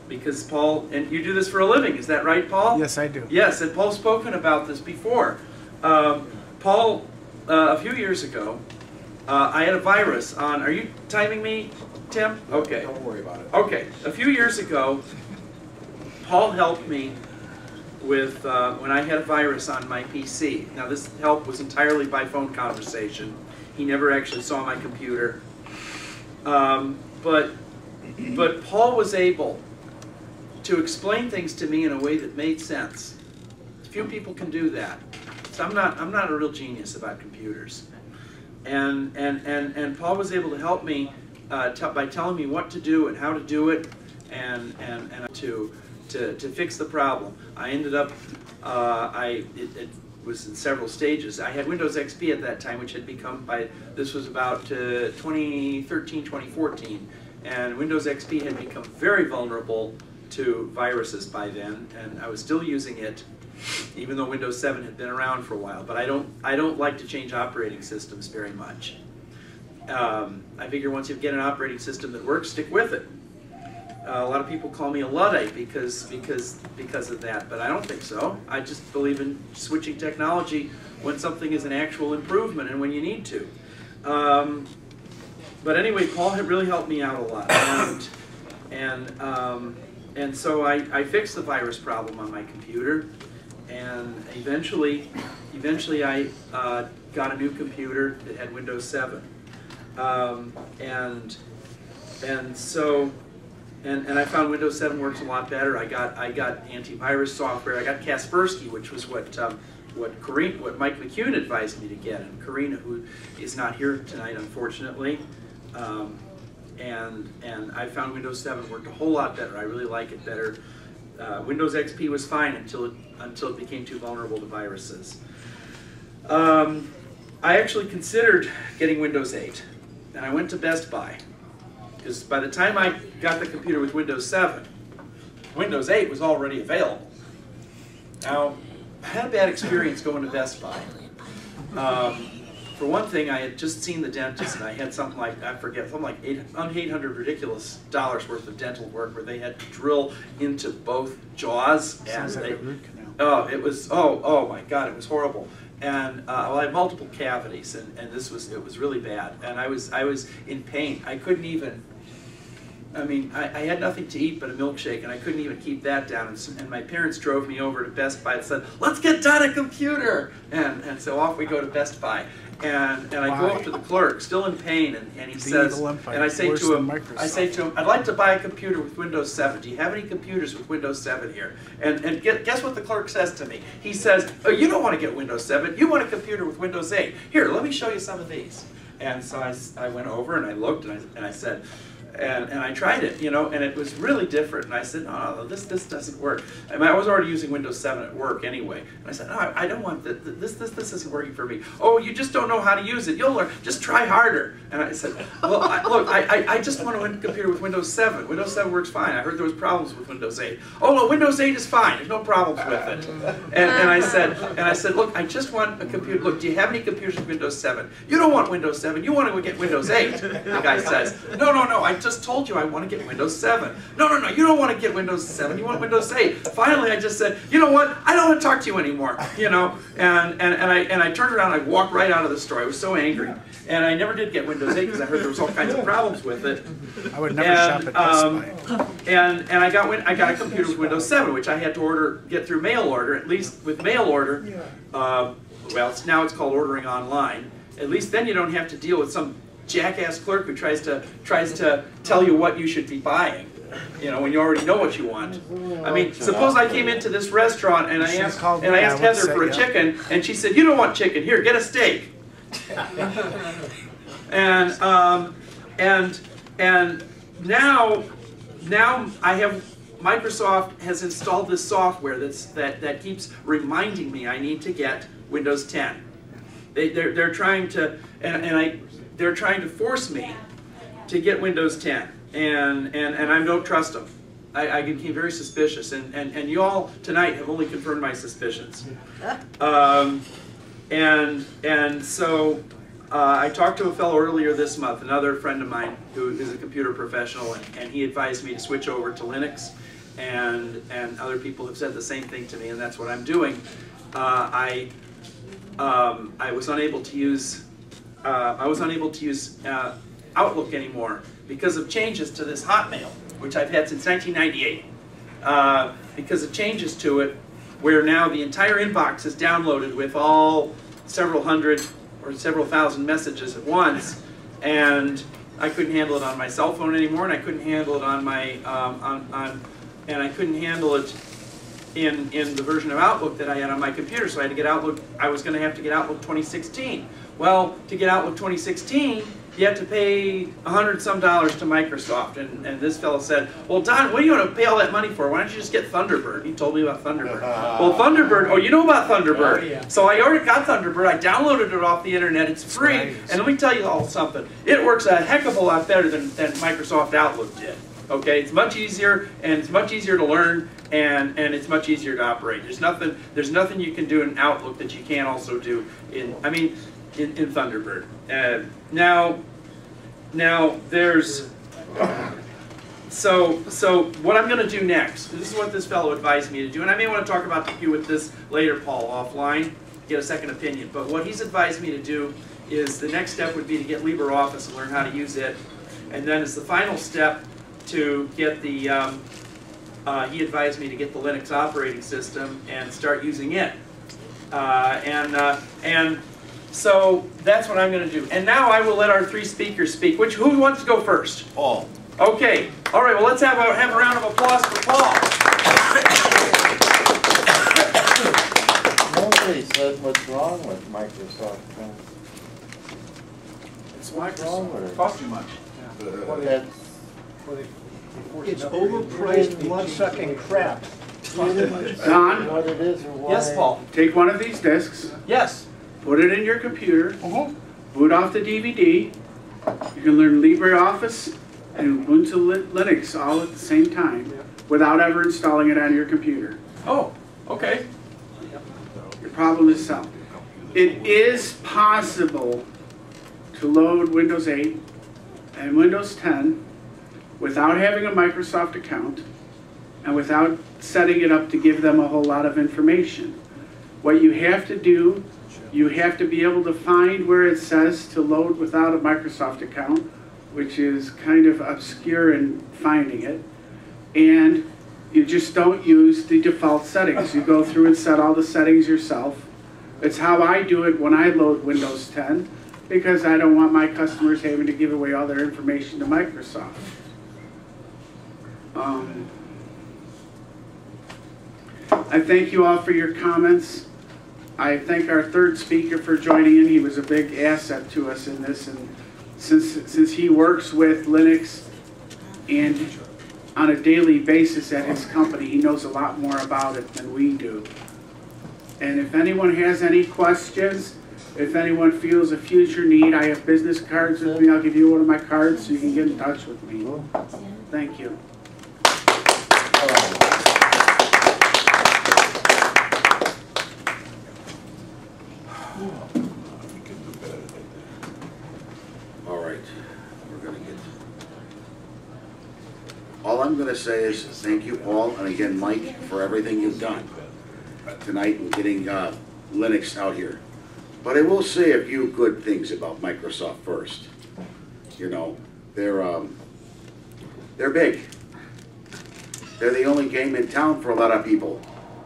because Paul, and you do this for a living, is that right, Paul? Yes, I do. Yes, and Paul's spoken about this before. Um, Paul, uh, a few years ago, uh, I had a virus on, are you timing me, Tim? Okay. Don't worry about it. Okay, a few years ago, Paul helped me with, uh, when I had a virus on my P C. Now this help was entirely by phone conversation. He never actually saw my computer. Um, but, but Paul was able to explain things to me in a way that made sense. Few people can do that. So I'm not, I'm not a real genius about computers. And, and, and, and Paul was able to help me uh, by telling me what to do and how to do it and, and, and to, to, to fix the problem. I ended up, uh, I, it, it was in several stages. I had Windows X P at that time, which had become, by, this was about uh, twenty thirteen, twenty fourteen, and Windows X P had become very vulnerable to viruses by then, and I was still using it, even though Windows seven had been around for a while. But I don't, I don't like to change operating systems very much. Um, I figure once you get an operating system that works, stick with it. Uh, a lot of people call me a Luddite because, because, because of that, but I don't think so. I just believe in switching technology when something is an actual improvement and when you need to. Um, but anyway, Paul had really helped me out a lot. And, and, um, and so I, I fixed the virus problem on my computer. And eventually, eventually I uh, got a new computer that had Windows seven. Um, and, and so, and, and I found Windows seven works a lot better. I got, I got antivirus software. I got Kaspersky, which was what, um, what, Karina, what Mike McCune advised me to get. And Karina, who is not here tonight, unfortunately. Um, and, and I found Windows seven worked a whole lot better. I really like it better. Uh, Windows X P was fine until it, until it became too vulnerable to viruses. Um, I actually considered getting Windows eight, and I went to Best Buy, because by the time I got the computer with Windows seven, Windows eight was already available. Now, I had a bad experience going to Best Buy. Um, For one thing, I had just seen the dentist, and I had something like, I forget, something like eight hundred ridiculous dollars worth of dental work where they had to drill into both jaws. And Sounds like they, a root canal. Oh, it was, oh, oh my God, it was horrible. And uh, well, I had multiple cavities, and, and this was, it was really bad. And I was, I was in pain. I couldn't even, I mean, I, I had nothing to eat but a milkshake, and I couldn't even keep that down. And, so, and my parents drove me over to Best Buy and said, let's get Don a computer. And, and so off we go to Best Buy. And, and I go up to the clerk, still in pain, and, and he The says, evil empire, and I say worse to him, than I say to him, I'd like to buy a computer with Windows seven. Do you have any computers with Windows seven here? And, and get, guess what the clerk says to me? He says, oh, you don't want to get Windows seven, you want a computer with Windows eight. Here, let me show you some of these. And so I, I went over and I looked and I, and I said, And, and I tried it, you know, and it was really different. And I said, no, no, this this doesn't work. I mean, I was already using Windows seven at work anyway. And I said, no, I, I don't want this. This this this isn't working for me. Oh, you just don't know how to use it. You'll learn. Just try harder. And I said, well, I, look, I, I I just want a computer with Windows seven. Windows seven works fine. I heard there was problems with Windows eight. Oh no, Windows eight is fine. There's no problems with it. And and I said and I said, look, I just want a computer. Look, do you have any computers with Windows seven? You don't want Windows seven. You want to get Windows eight. The guy says, no, no, no. I just told you I want to get Windows seven. No, no, no, you don't want to get Windows seven, you want Windows eight. Finally, I just said, you know what, I don't want to talk to you anymore, you know, and, and, and, I, and I turned around and I walked right out of the store. I was so angry. And I never did get Windows eight because I heard there was all kinds of problems with it. I would never and, shop at Best um, Buy. And, and I, got, I got a computer with Windows seven, which I had to order, get through mail order, at least with mail order. Uh, well, it's, now it's called ordering online. At least then you don't have to deal with some jackass clerk who tries to tries to tell you what you should be buying, you know, when you already know what you want. I mean, suppose I came into this restaurant and I asked and I asked Heather for a chicken, and she said, "You don't want chicken. Here, get a steak." and um, and and now now I have Microsoft has installed this software that's that that keeps reminding me I need to get Windows ten. They they're they're trying to and and I. They're trying to force me to get Windows ten, and, and, and I don't trust them. I, I became very suspicious, and, and, and you all tonight have only confirmed my suspicions. Um, and, and so uh, I talked to a fellow earlier this month, another friend of mine who is a computer professional, and, and he advised me to switch over to Linux. and and other people have said the same thing to me, and that's what I'm doing. Uh, I um, I was unable to use uh, I was unable to use uh, Outlook anymore because of changes to this Hotmail, which I've had since nineteen ninety-eight. Uh, because of changes to it, where now the entire inbox is downloaded with all several hundred or several thousand messages at once, and I couldn't handle it on my cell phone anymore, and I couldn't handle it on my um, on, on and I couldn't handle it in in the version of Outlook that I had on my computer. So I had to get Outlook. I was going to have to get Outlook twenty sixteen. Well, to get Outlook twenty sixteen, you have to pay a hundred some dollars to Microsoft. And, and this fellow said, well, Don, what do you want to pay all that money for? Why don't you just get Thunderbird? He told me about Thunderbird. Well, Thunderbird, oh, you know about Thunderbird. Oh, yeah. So I already got Thunderbird. I downloaded it off the internet. It's free. Nice. And let me tell you all something. It works a heck of a lot better than, than Microsoft Outlook did. Okay, it's much easier, and it's much easier to learn, and, and it's much easier to operate. There's nothing, there's nothing you can do in Outlook that you can't also do in, I mean, in, in Thunderbird. Uh, now, now there's, so, so what I'm going to do next, this is what this fellow advised me to do, and I may want to talk about you with this later, Paul, offline, get a second opinion, but what he's advised me to do is the next step would be to get LibreOffice and learn how to use it, and then as the final step, to get the, um, uh, he advised me to get the Linux operating system and start using it. Uh, and, uh, and so that's what I'm going to do. And now I will let our three speakers speak. Which, who wants to go first? Paul. Okay. All right, well, let's have a, have a round of applause for Paul. Nobody said what's wrong with Microsoft. It's what's wrong with it? Cost too much. That's, It's overpriced, blood-sucking crap. Don? what it is or why. Yes, Paul. Take one of these discs, Yes. put it in your computer, Uh-huh. boot off the D V D. You can learn LibreOffice and Ubuntu Li- Linux all at the same time without ever installing it on your computer. Oh, okay. Your problem is solved. It is possible to load Windows eight and Windows ten without having a Microsoft account and without setting it up to give them a whole lot of information. What you have to do, you have to be able to find where it says to load without a Microsoft account, which is kind of obscure in finding it, and you just don't use the default settings. You go through and set all the settings yourself. It's how I do it when I load Windows ten, because I don't want my customers having to give away all their information to Microsoft. Um, I thank you all for your comments. I thank our third speaker for joining in. He was a big asset to us in this, and since since he works with Linux and on a daily basis at his company, he knows a lot more about it than we do. And if anyone has any questions, if anyone feels a future need, I have business cards with me. I'll give you one of my cards so you can get in touch with me. Thank you. All right, we're gonna get. All I'm gonna say is thank you, Paul, and again, Mike, for everything you've done tonight in getting uh, Linux out here. But I will say a few good things about Microsoft first. You know, they're um, they're big. They're the only game in town for a lot of people.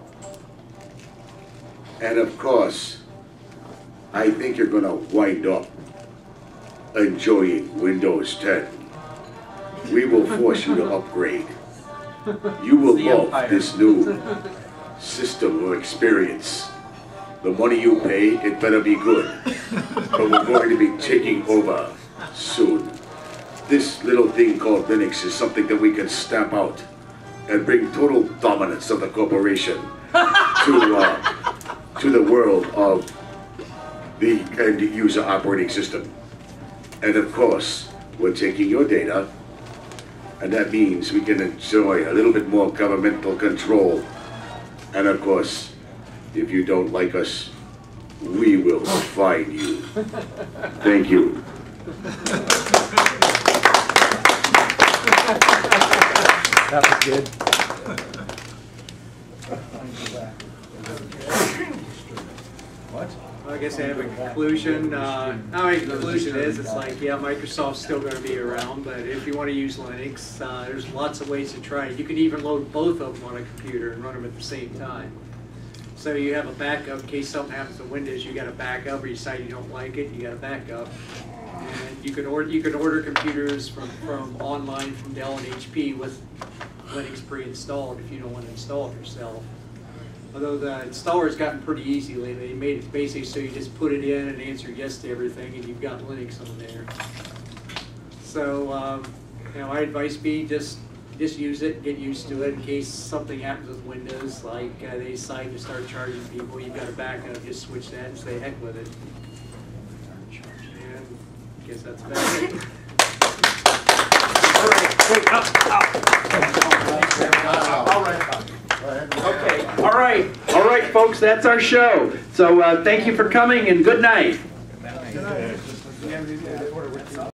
And of course, I think you're gonna wind up enjoying Windows ten. We will force you to upgrade. You will love this new system of experience. The money you pay, it better be good. But we're going to be taking over soon. This little thing called Linux is something that we can stamp out and bring total dominance of the corporation to, uh, to the world of the end user operating system. And of course, we're taking your data, and that means we can enjoy a little bit more governmental control. And of course, if you don't like us, we will fine you. Thank you. That was good. I guess I have a conclusion. Uh, my conclusion is, it's like, yeah, Microsoft's still going to be around, but if you want to use Linux, uh, there's lots of ways to try it. You can even load both of them on a computer and run them at the same time. So you have a backup in case something happens to Windows. You got a backup, or you decide you don't like it, you got a backup. And you can order you can order computers from from online from Dell and H P with Linux pre-installed if you don't want to install it yourself. Although the installer's gotten pretty easy lately. They made it basically so you just put it in and answer yes to everything, and you've got Linux on there. So, um, you know, my advice be just just use it, get used to it in case something happens with Windows, like uh, they decide to start charging people. You've got a backup, just switch that and say heck with it. And I guess that's about it. All right, wait, up, up. All right. Okay, all right, all right, folks, that's our show. So uh, thank you for coming and good night.